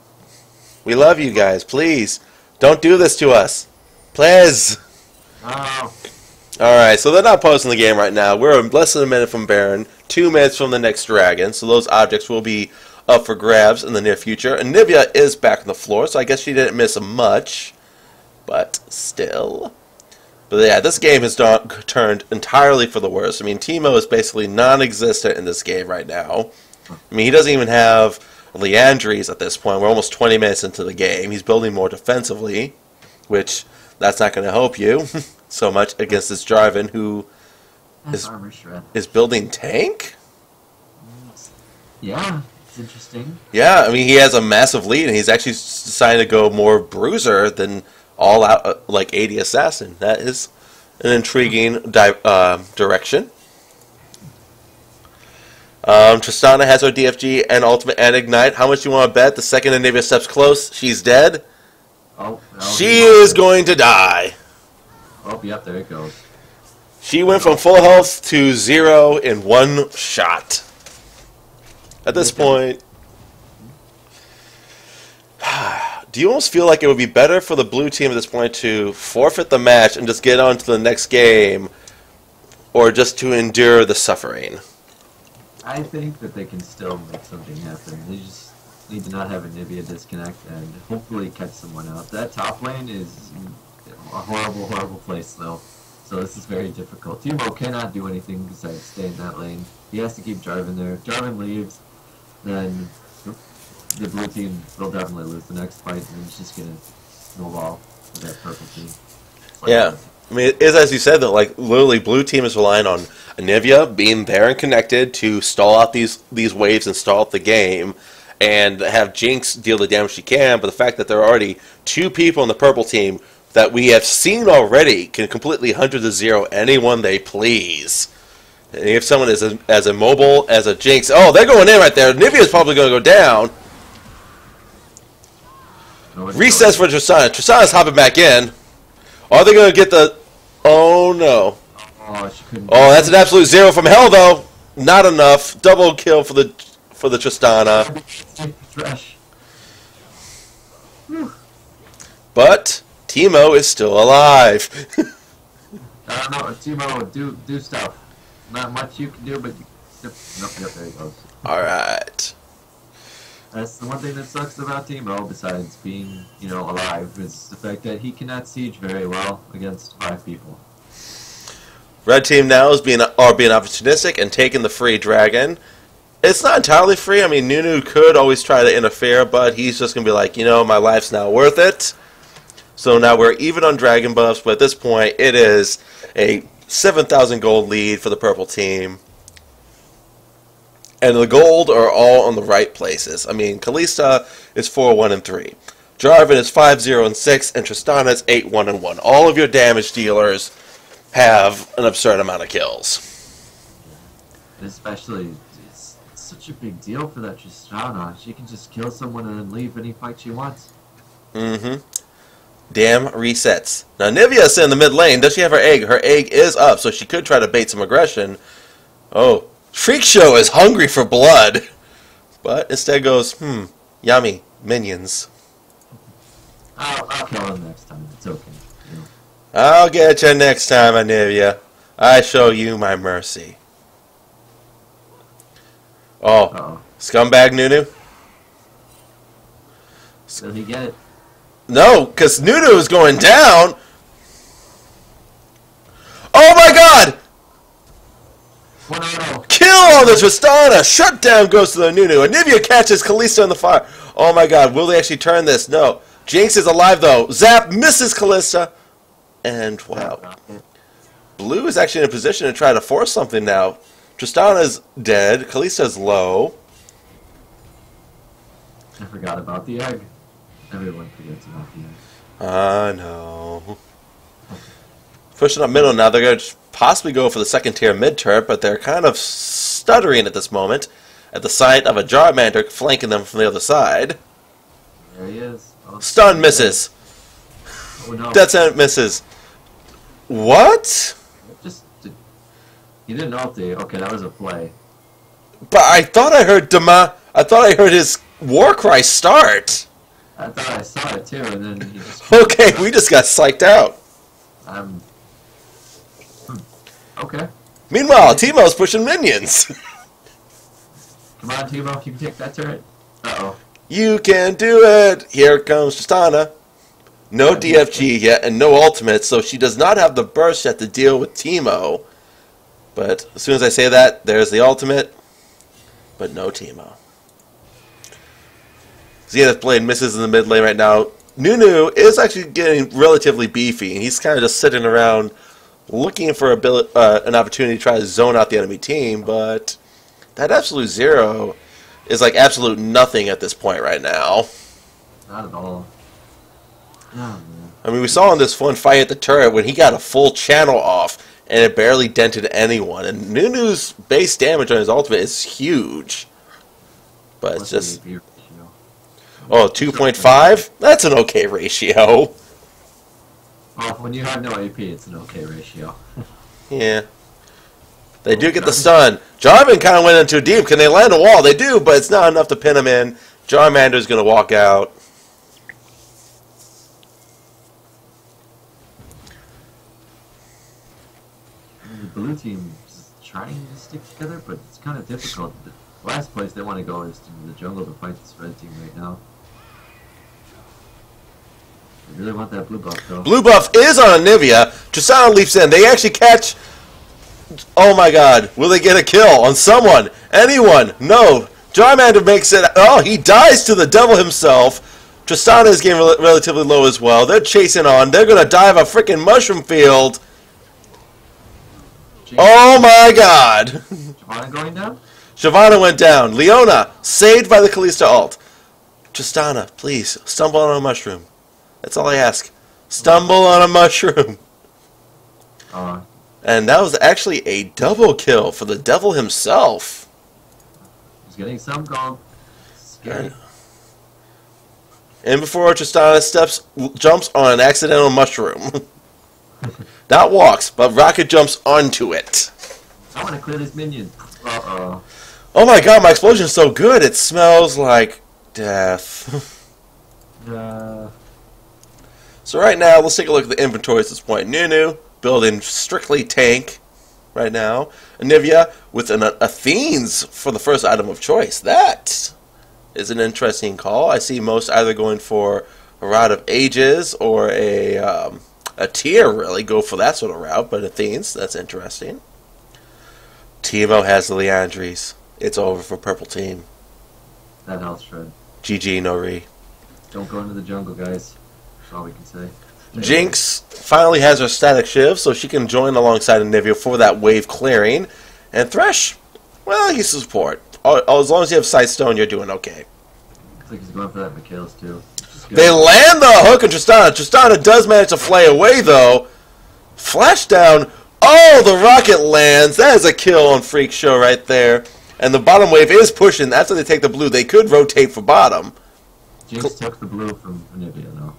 Speaker 1: We love you guys. Please, don't do this to us. Please.
Speaker 2: Oh.
Speaker 1: Alright, so they're not posting the game right now. We're less than a minute from Baron, 2 minutes from the next dragon, so those objects will be up for grabs in the near future. And Nivea is back on the floor, so I guess she didn't miss much. But still. But yeah, this game has turned entirely for the worse. I mean, Teemo is basically non-existent in this game right now. I mean, he doesn't even have Leandries at this point. We're almost 20 minutes into the game. He's building more defensively, which that's not going to help you so much against this Jarvan who is building tank?
Speaker 2: Yeah, it's interesting.
Speaker 1: Yeah, I mean, he has a massive lead, and he's actually deciding to go more bruiser than all-out, like, AD assassin. That is an intriguing direction. Tristana has her DFG and ultimate and ignite. How much do you want to bet? The second Anivia steps close, she's dead.
Speaker 2: Oh, no,
Speaker 1: she is going to die.
Speaker 2: Oh, yep, there it goes.
Speaker 1: She went from full health to 0 in one shot. At this point, do you almost feel like it would be better for the blue team at this point to forfeit the match and just get on to the next game, or just to endure the suffering?
Speaker 2: I think that they can still make something happen. They just need to not have Anivia disconnect and hopefully catch someone out. That top lane is a horrible, horrible place, though. So this is very difficult. Teemo cannot do anything besides stay in that lane. He has to keep Jarvan there. If Jarvan leaves, then the blue team will definitely lose the next fight, and it's just going to snowball with that purple team. Like,
Speaker 1: yeah. I mean, it is as you said, that like literally blue team is relying on Anivia being there and connected to stall out these waves and stall out the game, and have Jinx deal the damage she can. But the fact that there are already 2 people on the purple team that we have seen already can completely 100-0 anyone they please. And if someone is as immobile as a Jinx, oh, they're going in right there. Nivea's probably going to go down. Recess for Tristana. Tristana's hopping back in. Are they going to get the... Oh, no. Oh, that's an absolute 0 from hell, though. Not enough. Double kill for the Tristana. But Teemo is still alive.
Speaker 2: I don't know. Teemo, do stuff. Not much you can do, but... Yep, there he goes.
Speaker 1: Alright.
Speaker 2: That's the one thing that sucks about Teemo, besides being, alive, is the fact that he cannot siege very well against 5 people.
Speaker 1: Red team now is being opportunistic and taking the free dragon. It's not entirely free. I mean, Nunu could always try to interfere, but he's just going to be like, my life's now worth it. So now we're even on dragon buffs, but at this point, it is a 7,000 gold lead for the purple team. And the gold are all on the right places. I mean, Kalista is 4-1-3. Jarvan is 5-0-6, and Tristana is 8-1-1. All of your damage dealers have an absurd amount of kills.
Speaker 2: Especially, it's such a big deal for that Tristana. She can just kill someone and then leave any fight she wants.
Speaker 1: Mm-hmm. Damn resets. Now, Nivea's in the mid lane. Does she have her egg? Her egg is up, so she could try to bait some aggression. Oh. Freak Show is hungry for blood, but instead goes, yummy, minions.
Speaker 2: I'll kill him next time. It's okay.
Speaker 1: I'll get you next time, Anivia. I show you my mercy. Oh,
Speaker 2: Uh-oh.
Speaker 1: Scumbag Nunu?
Speaker 2: Did he get it?
Speaker 1: No, because Nunu is going down. Oh my god! Kill on the Tristana! Shutdown goes to the Nunu. Anivia catches Kalista in the fire. Oh my god, will they actually turn this? No. Jinx is alive though. Zap misses Kalista. And wow. Blue is actually in a position to try to force something now. Tristana's dead. Kalista's low.
Speaker 2: I forgot about the egg. Everyone forgets about the egg.
Speaker 1: I know. Pushing up middle now. They're going to possibly go for the second tier mid turret, but they're kind of stuttering at this moment at the sight of a Jarmander flanking them from the other side.
Speaker 2: There he is. Oh,
Speaker 1: Stun misses.
Speaker 2: Oh no.
Speaker 1: Death Sentence misses. What?
Speaker 2: He didn't ulti. Okay, that was a play.
Speaker 1: But I thought I heard I thought I heard his war cry start.
Speaker 2: I thought I saw it too, and then you just...
Speaker 1: Okay, we just got psyched out.
Speaker 2: Okay.
Speaker 1: Meanwhile, Teemo's pushing minions.
Speaker 2: Come on, Teemo, you can take that turret. Uh-oh.
Speaker 1: You can do it. Here comes Tristana. No DFG yet and no ultimate, so she does not have the burst yet to deal with Teemo. But as soon as I say that, there's the ultimate. But no Teemo. Zenith Blade misses in the mid lane right now. Nunu is actually getting relatively beefy, and he's kind of just sitting around looking for an opportunity to try to zone out the enemy team, but that absolute zero is like absolute nothing at this point right now.
Speaker 2: Not at all. Oh, man.
Speaker 1: I mean, we saw in this one fight at the turret when he got a full channel off, and it barely dented anyone. And Nunu's base damage on his ultimate is huge. But it's just... Oh, 2.5? That's an okay ratio.
Speaker 2: Well, when you have no AP, it's an okay ratio.
Speaker 1: Yeah. They do get the stun. Jarvan kind of went in too deep. Can they land a wall? They do, but it's not enough to pin him in. Charmander's going to walk out.
Speaker 2: The blue team is trying to stick together, but it's kind of difficult. The last place they want to go is to the jungle to fight this red team right now. They really want that blue buff, though.
Speaker 1: Blue buff is on Anivia. Tristana leaps in. They actually catch... Oh my god. Will they get a kill on someone? Anyone? No. Charmander makes it... Oh, he dies to the devil himself. Tristana is getting relatively low as well. They're chasing on. They're going to dive a freaking mushroom field. Jeez. Oh my god.
Speaker 2: Shyvana going down?
Speaker 1: Shyvana went down. Leona, saved by the Kalista ult. Tristana, please, stumble on a mushroom. That's all I ask. Stumble on a mushroom. And that was actually a double kill for the devil himself.
Speaker 2: He's getting some gold. Scary.
Speaker 1: And before Tristana jumps on an accidental mushroom. Not walks, but rocket jumps onto it.
Speaker 2: I want to clear this minion. Uh-oh.
Speaker 1: Oh my god, my explosion is so good. It smells like death. So right now, let's take a look at the inventory at this point. Nunu, building strictly tank right now. Anivia with an Athene's for the first item of choice. That is an interesting call. I see most either going for a Rod of Ages or a tier, really, go for that sort of route. But Athene's, that's interesting. Teemo has the Leandries. It's over for purple team.
Speaker 2: That health shred.
Speaker 1: GG, no re.
Speaker 2: Don't go into the jungle, guys. That's all we can say.
Speaker 1: Jinx finally has her static shiv, so she can join alongside Anivia for that wave clearing. And Thresh, well, he's support. As long as you have Sightstone, you're doing okay.
Speaker 2: Looks like he's going for that Mikhail's too.
Speaker 1: They land the hook on Tristana. Tristana does manage to fly away, though. Flash down. Oh, the rocket lands. That is a kill on Freak Show right there. And the bottom wave is pushing. After they take the blue, they could rotate for bottom.
Speaker 2: Jinx took the blue from Anivia, though.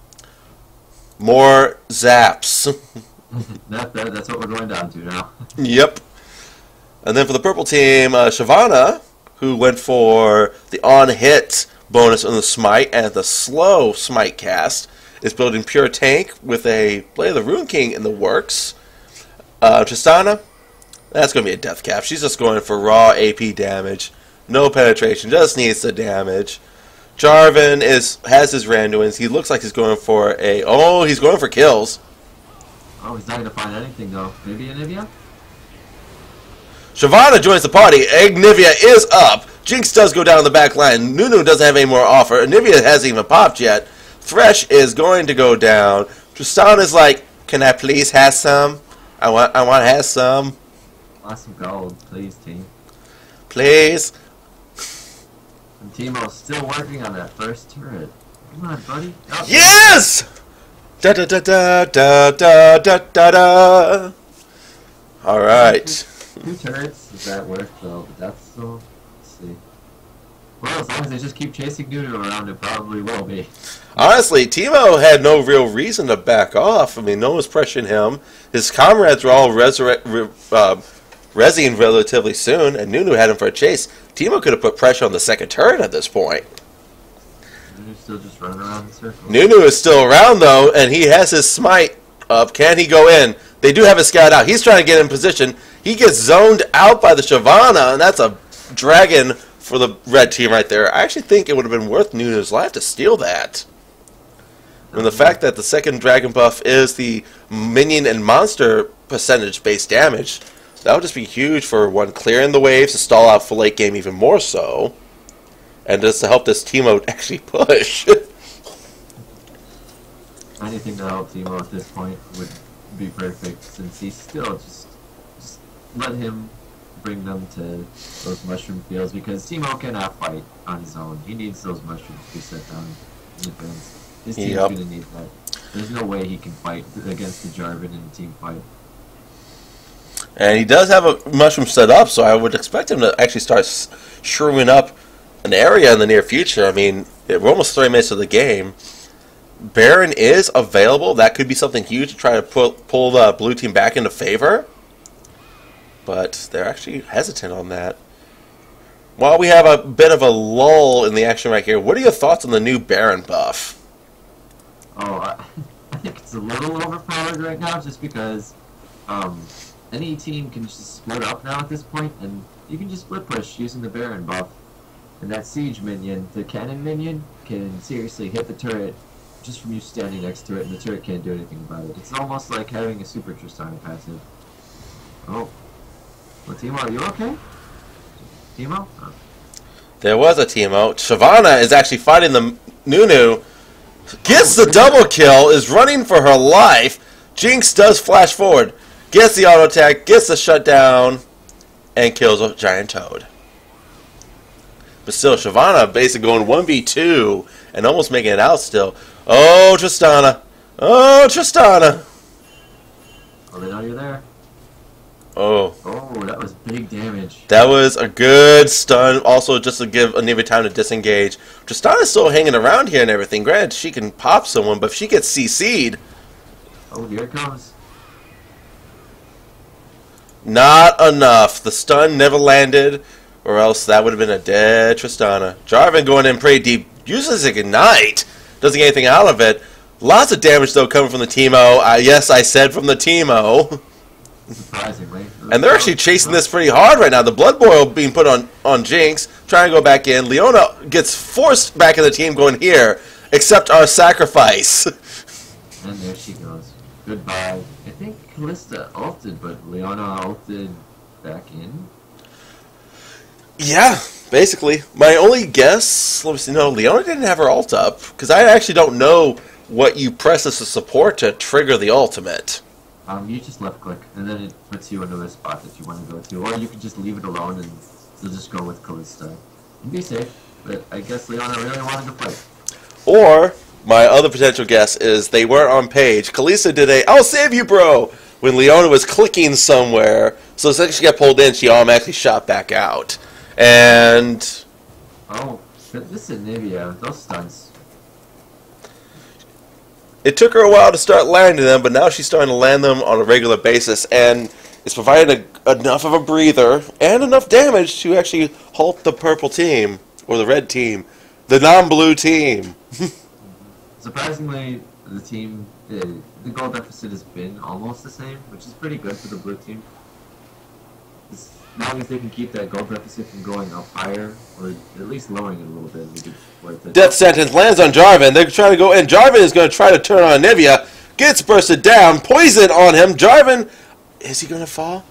Speaker 1: More zaps.
Speaker 2: That's what we're going down to now.
Speaker 1: Yep. And then for the purple team, Shyvana, who went for the on-hit bonus on the smite and the slow smite cast, is building pure tank with a Blade of the Rune King in the works. Tristana, that's going to be a death cap. She's just going for raw AP damage. No penetration, just needs the damage. Jarvan has his Randuins. He looks like he's going for he's going for kills.
Speaker 2: Oh, he's not going to find anything, though. Maybe Anivia?
Speaker 1: Shyvana joins the party. Anivia is up. Jinx does go down the back line. Nunu doesn't have any more offer. Anivia hasn't even popped yet. Thresh is going to go down. Tristana is like, can I please have some? I want to have some.
Speaker 2: I want some gold, please, team.
Speaker 1: Please.
Speaker 2: And Teemo's still working on that first turret. Come on, buddy. Oh,
Speaker 1: yes! Da da da da da da da da da. All right.
Speaker 2: Two turrets is that worth though? But that's so. Let's see. Well, as long as they just keep chasing Nunu around, it probably will be.
Speaker 1: Honestly, Teemo had no real reason to back off. I mean, no one was pressuring him. His comrades were all rezzing relatively soon, and Nunu had him for a chase. Teemo could have put pressure on the second turret at this point.
Speaker 2: Nunu's still just running around the circle.
Speaker 1: Nunu is still around, though, and he has his smite up. Can he go in? They do have a scout out. He's trying to get in position. He gets zoned out by the Shyvana, and that's a dragon for the red team right there. I actually think it would have been worth Nunu's life to steal that. And the fact that the second dragon buff is the minion and monster percentage-based damage, that would just be huge for one, clearing the waves to stall out for late game even more so, and just to help this Teemo actually push.
Speaker 2: Anything to help Teemo at this point would be perfect, since he's still just let him bring them to those mushroom fields, because Teemo cannot fight on his own. He needs those mushrooms to set down in advance. His team's going to need that. There's no way he can fight against the Jarvan in a team fight.
Speaker 1: And he does have a mushroom set up, so I would expect him to actually start shrooming up an area in the near future. I mean, we're almost 30 minutes of the game. Baron is available. That could be something huge to try to pull the blue team back into favor. But they're actually hesitant on that. While we have a bit of a lull in the action right here, what are your thoughts on the new Baron buff?
Speaker 2: Oh, I think it's a little overpowered right now, just because any team can just split up now at this point, and you can just split push using the Baron buff. And that siege minion, the cannon minion, can seriously hit the turret just from you standing next to it, and the turret can't do anything about it. It's almost like having a super Tristana passive. Oh. Well, Teemo, are you okay? Teemo? Oh.
Speaker 1: There was a Teemo. Shyvana is actually fighting the Nunu. Gets the double kill, is running for her life. Jinx does flash forward. Gets the auto attack, gets the shutdown, and kills a giant toad. But still, Shyvana basically going 1v2 and almost making it out still. Oh, Tristana. Oh, Tristana.
Speaker 2: Oh, they know you're there.
Speaker 1: Oh.
Speaker 2: Oh, that was big damage.
Speaker 1: That was a good stun. Also, just to give Anivia time to disengage. Tristana's still hanging around here and everything. Granted, she can pop someone, but if she gets CC'd...
Speaker 2: Oh, here it comes.
Speaker 1: Not enough. The stun never landed, or else that would have been a dead Tristana. Jarvan going in pretty deep. Uses Ignite. Doesn't get anything out of it. Lots of damage, though, coming from the Teemo. Yes, I said from the Teemo.
Speaker 2: Surprisingly.
Speaker 1: And they're actually chasing this pretty hard right now. The Blood Boil being put on Jinx, trying to go back in. Leona gets forced back in the team going here. Accept our sacrifice.
Speaker 2: And there she goes. Goodbye. I think Kalista ulted, but Leona ulted back in.
Speaker 1: Yeah, basically. My only guess, let me see, no, Leona didn't have her ult up, because I actually don't know what you press as a support to trigger the ultimate.
Speaker 2: You just left click, and then it puts you into a spot that you want to go to, or you can just leave it alone and you'll just go with Kalista. And be safe, but I guess Leona really wanted to fight.
Speaker 1: Or, my other potential guess is they weren't on page. Kalista did a, I'll save you, bro, when Leona was clicking somewhere, so as soon as she got pulled in, she automatically shot back out. And...
Speaker 2: Oh, this is Nivea, those stunts.
Speaker 1: It took her a while to start landing them, but now she's starting to land them on a regular basis, and it's providing enough of a breather and enough damage to actually halt the purple team, or the red team, the non-blue team.
Speaker 2: Surprisingly, the team, the goal deficit has been almost the same, which is pretty good for the blue team. As long as they can keep that goal deficit from going up higher, or at least lowering it a little bit, it'll be worth it.
Speaker 1: Death sentence lands on Jarvan. They're trying to go in. Jarvan is going to try to turn on Anivia. Gets bursted down. Poison on him. Jarvan, is he going to fall?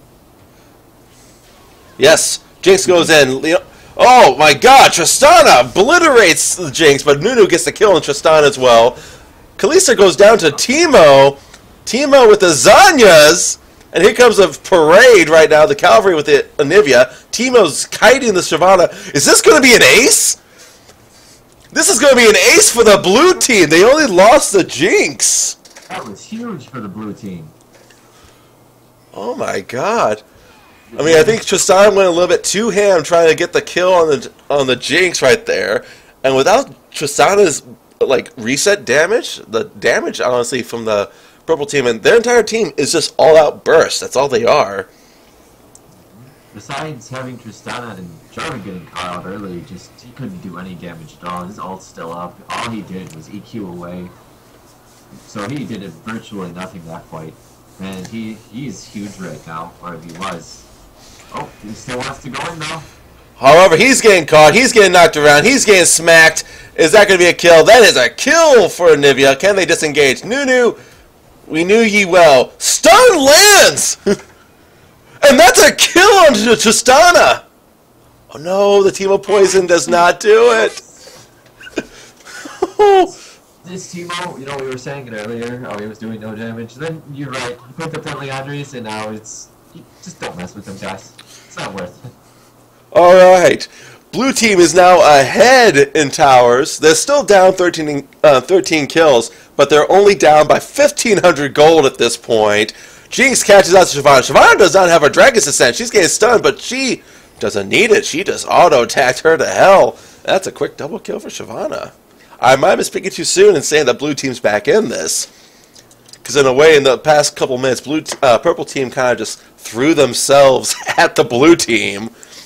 Speaker 1: Yes. Jinx goes in. Oh my god, Tristana obliterates the Jinx, but Nunu gets the kill on Tristana as well. Kalista goes down to Teemo. Teemo with the Zanyas. And here comes a parade right now, the cavalry with the Anivia. Teemo's kiting the Shyvana. Is this going to be an ace? This is going to be an ace for the blue team. They only lost the Jinx.
Speaker 2: That was huge for the blue team.
Speaker 1: Oh my god. I mean, I think Tristana went a little bit too ham trying to get the kill on the Jinx right there. And without Tristana's like reset damage, the damage honestly from the purple team and their entire team is just all out burst. That's all they are.
Speaker 2: besides having Tristana and Jarvan getting caught out early, he couldn't do any damage at all. His ult's still up. All he did was EQ away. So he did virtually nothing that fight. And he's huge right now, or he was. Oh, he still wants to go in though.
Speaker 1: However, he's getting caught. He's getting knocked around. He's getting smacked. Is that going to be a kill? That is a kill for Anivia. Can they disengage? Nunu, we knew ye well. Stun lands! And that's a kill on Tristana! Oh no, the Team of Poison does not do it.
Speaker 2: This Teemo, you know, we were saying it earlier, he was doing no damage. Then, you're right, he picked up that Leandrius, and now you just don't mess with them, guys. It's not worth it.
Speaker 1: Alright, blue team is now ahead in towers. They're still down 13 kills, but they're only down by 1,500 gold at this point. Jinx catches out to Shyvana. Shyvana does not have her Dragon's Ascent. She's getting stunned, but she doesn't need it. She just auto-attacked her to hell. That's a quick double kill for Shyvana. I might be speaking too soon and saying that blue team's back in this. Because in a way, in the past couple minutes, purple team kind of just threw themselves at the blue team.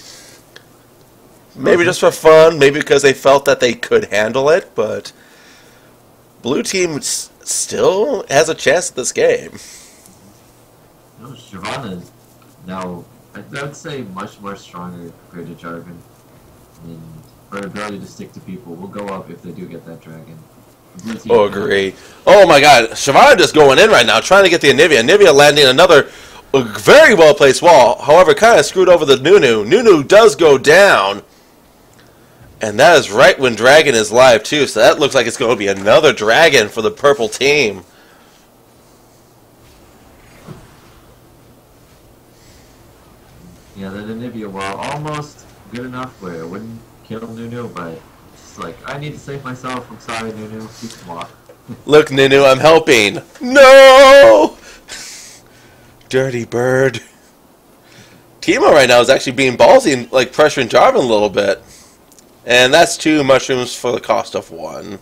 Speaker 1: Maybe just for fun, maybe because they felt that they could handle it, but blue team still has a chance at this game.
Speaker 2: No, Shyvana is now, I would say, much more stronger compared to Jarvan. And her ability to stick to people will go up if they do get that dragon.
Speaker 1: Oh, agree. Oh my god, Shyvana just going in right now, trying to get the Anivia. Anivia landing another very well-placed wall. However, kind of screwed over the Nunu. Nunu does go down. And that is right when Dragon is live, too. So that looks like it's going to be another Dragon for the purple team.
Speaker 2: Yeah, the Anivia wall almost good enough where it wouldn't kill Nunu, but just like, I need to save myself. I'm sorry, Nunu. Keep walk.
Speaker 1: Look, Nunu, I'm helping. No! Dirty bird. Teemo right now is actually being ballsy and like pressuring Jarvan a little bit. And that's 2 mushrooms for the cost of 1.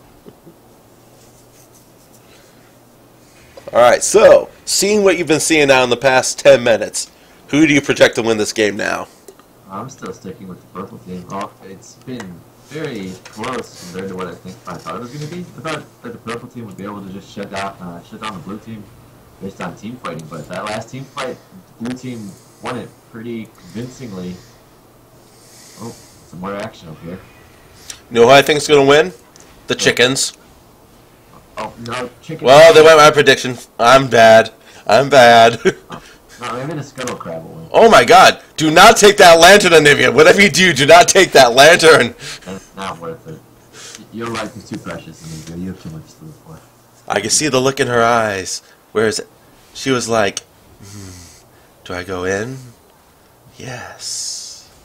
Speaker 1: Alright, so, seeing what you've been seeing now in the past 10 minutes, who do you project to win this game now?
Speaker 2: I'm still sticking with the purple team. Oh, it's been very close compared to what I thought it was going to be. I thought that the purple team would be able to just shut down the blue team based on team fighting, but that last team fight, the blue team won it pretty convincingly. Oh, some more action up here.
Speaker 1: You know who I think is going to win? The chickens.
Speaker 2: Oh, no, chickens.
Speaker 1: Well, they went my prediction. I'm bad. I'm bad.
Speaker 2: No, maybe the scuttle crab will win.
Speaker 1: Oh my god. Do not take that lantern, Anivia. Whatever you do, do not take that lantern.
Speaker 2: That's not worth it. Your life is too precious, Anivia. You have too much to live for.
Speaker 1: I can see the look in her eyes. Whereas she was like, do I go in? Yes.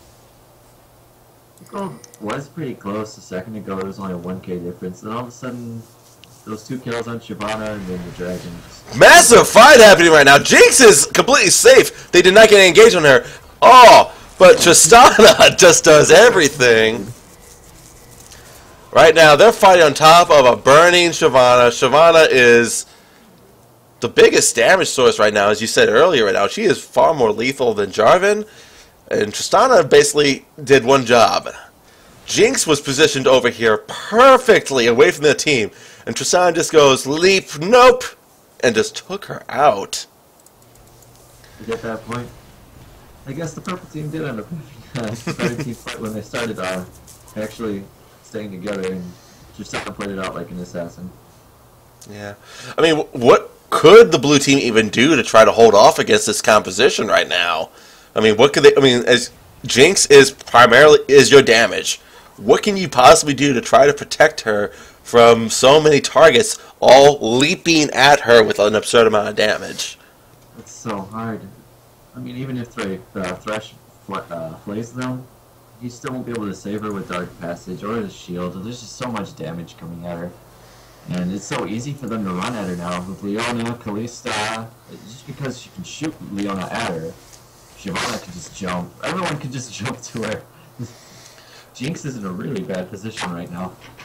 Speaker 2: Gold was pretty close a second ago. There was only a 1k difference. Then all of a sudden, those 2 kills on Shyvana and then the dragon.
Speaker 1: Massive fight happening right now. Jinx is completely safe. They did not get engaged on her. Oh, but Tristana just does everything. Right now, they're fighting on top of a burning Shyvana. Shyvana is the biggest damage source right now, as you said earlier right now. She is far more lethal than Jarvan. And Tristana basically did one job. Jinx was positioned over here perfectly away from the team. And Tristana just goes, leap, nope, and just took her out.
Speaker 2: To get that point, I guess the purple team did end up having a team fight when they started actually staying together, and Tristana played it out like an assassin.
Speaker 1: Yeah. I mean, what could the blue team even do to try to hold off against this composition right now? I mean, what could they... I mean, as Jinx is your damage. What can you possibly do to try to protect her from so many targets all leaping at her with an absurd amount of damage?
Speaker 2: It's so hard. I mean, even if Thresh flays them, you still won't be able to save her with Dark Passage or his shield. There's just so much damage coming at her. And it's so easy for them to run at her now with Leona, Kalista. Just because she can shoot Leona at her, Shyvana can just jump. Everyone can just jump to her. Jinx is in a really bad position right now.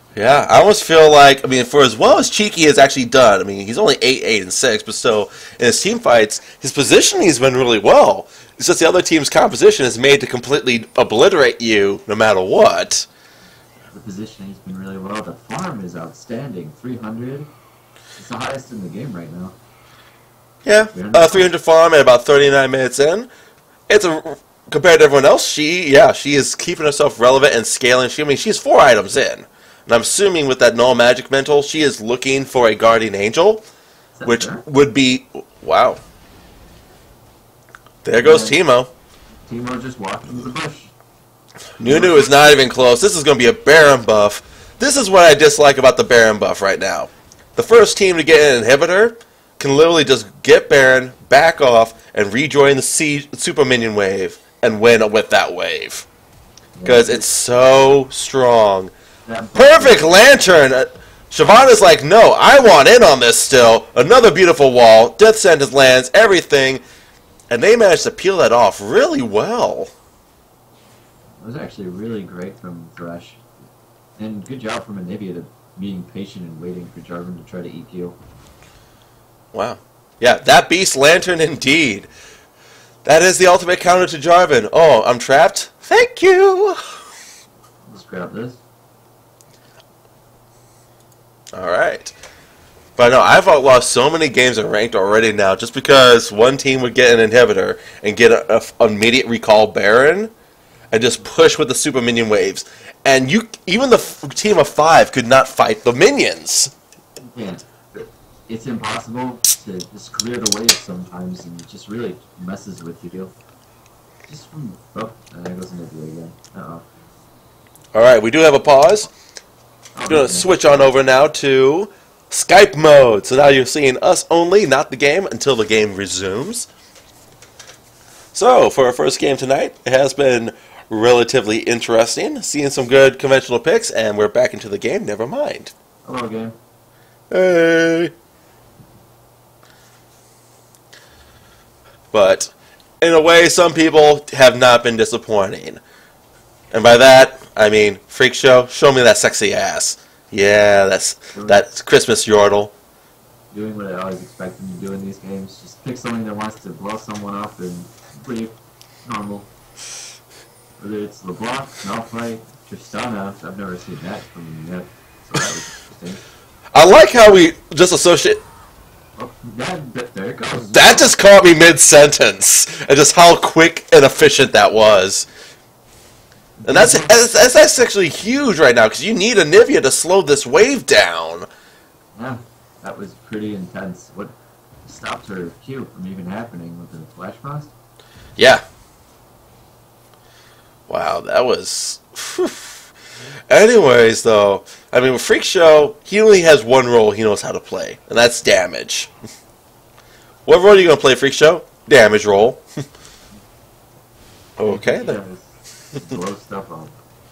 Speaker 1: Yeah, I almost feel like, I mean, for as well as Cheeky has actually done, I mean, he's only 8-8-6, but still, in his team fights, his positioning has been really well. It's just the other team's composition is made to completely obliterate you no matter what.
Speaker 2: The positioning has been really well. The farm is outstanding. 300. It's the highest in the game right now.
Speaker 1: Yeah, 300 farm at about 39 minutes in. It's compared to everyone else, she is keeping herself relevant and scaling. She's 4 items in. And I'm assuming with that null magic mental, she is looking for a guardian angel, which would be, wow. There goes Teemo.
Speaker 2: Teemo just walking into the bush.
Speaker 1: Nunu is not even close. This is going to be a Baron buff. This is what I dislike about the Baron buff right now. The first team to get an inhibitor can literally just get Baron, back off, and rejoin the super minion wave and win with that wave. Because it's so strong. Perfect Lantern! Shyvana's like, no, I want in on this still. Another beautiful wall. Death Sentence lands, everything. And they managed to peel that off really well.
Speaker 2: It was actually really great from Thresh. And good job from Anivia to being patient and waiting for Jarvan to try to EQ.
Speaker 1: Wow. Yeah, that Beast Lantern indeed. That is the ultimate counter to Jarvan. Oh, I'm trapped? Thank you!
Speaker 2: Let's grab this.
Speaker 1: Alright. But no, I've lost so many games in ranked already now just because one team would get an inhibitor and get an immediate recall Baron and just push with the super minion waves. And even the team of 5 could not fight the minions.
Speaker 2: Yeah. It's impossible to just clear the wave sometimes, and it just really messes with you. Just from... Oh, there goes Anivia again. Uh-oh.
Speaker 1: Alright, we do have a pause. I'm going to switch on over now to Skype mode. So now you're seeing us only, not the game, until the game resumes. So, for our first game tonight, it has been relatively interesting. Seeing some good conventional picks, and we're back into the game. Never mind.
Speaker 2: Hello, game.
Speaker 1: Hey! But, in a way, some people have not been disappointing. And by that, I mean, Freak Show, show me that sexy ass. Yeah, that's Christmas yordle.
Speaker 2: Doing what I always expect him to do in these games. Just pick something that wants to blow someone up and pretty normal. Whether it's LeBlanc, Malphite, Tristana, I've never seen that from him yet. So that was interesting.
Speaker 1: I like how we just associate...
Speaker 2: Oh, yeah, there it goes.
Speaker 1: That just caught me mid-sentence. And just how quick and efficient that was. And that's actually huge right now, because you need Anivia to slow this wave down.
Speaker 2: Yeah, that was pretty intense. What stopped her Q from even happening with the Flash Frost?
Speaker 1: Yeah. Wow, that was... Anyways, though, I mean, with Freak Show, he only has one role he knows how to play, and that's damage. What role are you going to play, Freak Show? Damage role. Okay, then.
Speaker 2: Blow stuff up.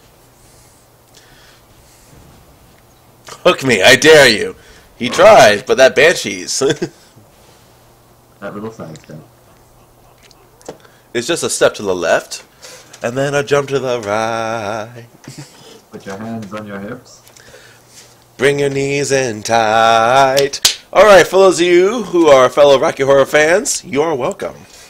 Speaker 1: Hook me, I dare you. He tried, but that Banshee's.
Speaker 2: That little side step.
Speaker 1: It's just a step to the left, and then a jump to the right.
Speaker 2: Put your hands on your hips.
Speaker 1: Bring your knees in tight. Alright, for those of you who are fellow Rocky Horror fans, you're welcome.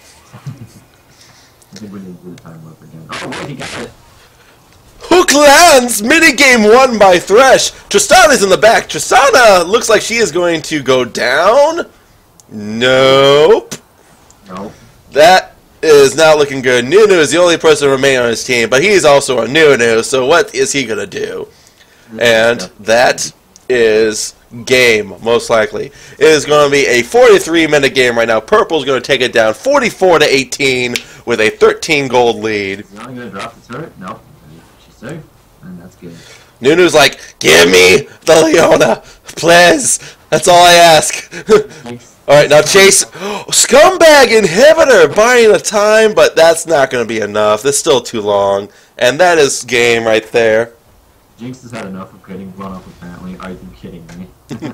Speaker 2: I think we need to do the time loop again. Oh, wait, he got it.
Speaker 1: Hook lands! Minigame won by Thresh. Tristana's in the back. Tristana looks like she is going to go down. Nope.
Speaker 2: Nope.
Speaker 1: That is not looking good. Nunu is the only person remaining on his team, but he's also a Nunu, so what is he going to do? And that is game, most likely. It is going to be a 43-minute game right now. Purple's going to take it down 44-18 with a 13 gold lead.
Speaker 2: Is he only going to drop the turret? No. She's safe. And that's good.
Speaker 1: Nunu's like, give me the Leona, please. That's all I ask. Alright, now Chase. Scumbag Inhibitor buying the time, but that's not going to be enough. That's still too long. And that is game right there.
Speaker 2: Jinx has had enough of getting blown up, apparently. Are you kidding me?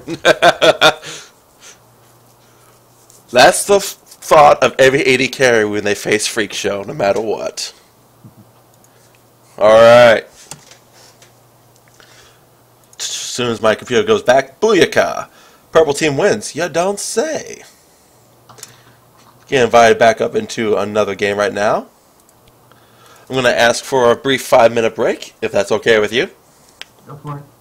Speaker 1: That's the thought of every 80 carry when they face Freak Show, no matter what. Alright. soon as my computer goes back, booyaka! Purple team wins. You don't say. Get invited back up into another game right now. I'm going to ask for a brief 5-minute break, if that's okay with you.
Speaker 2: Go for it.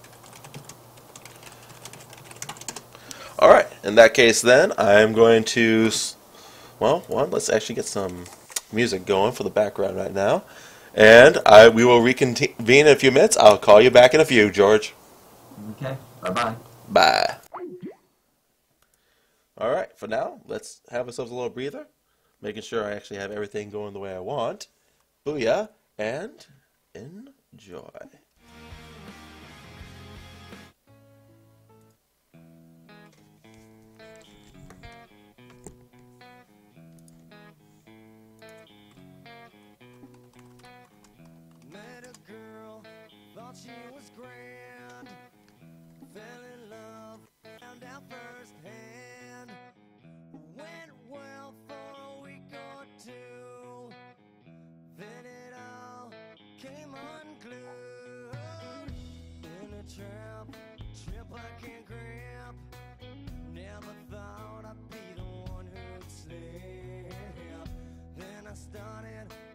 Speaker 1: Alright, in that case then, I'm going to... Well, let's actually get some music going for the background right now. And we will reconvene in a few minutes. I'll call you back in a few, George.
Speaker 2: Okay, bye-bye.
Speaker 1: Bye. Alright, for now, let's have ourselves a little breather. Making sure I actually have everything going the way I want. Booyah, and enjoy.
Speaker 3: Met a girl, thought she was grand. Fell in love, found out firsthand. Went well for a week or two. Then it all came unglued. In a trip I can't grab. Never thought I'd be the one who'd slip. Then I started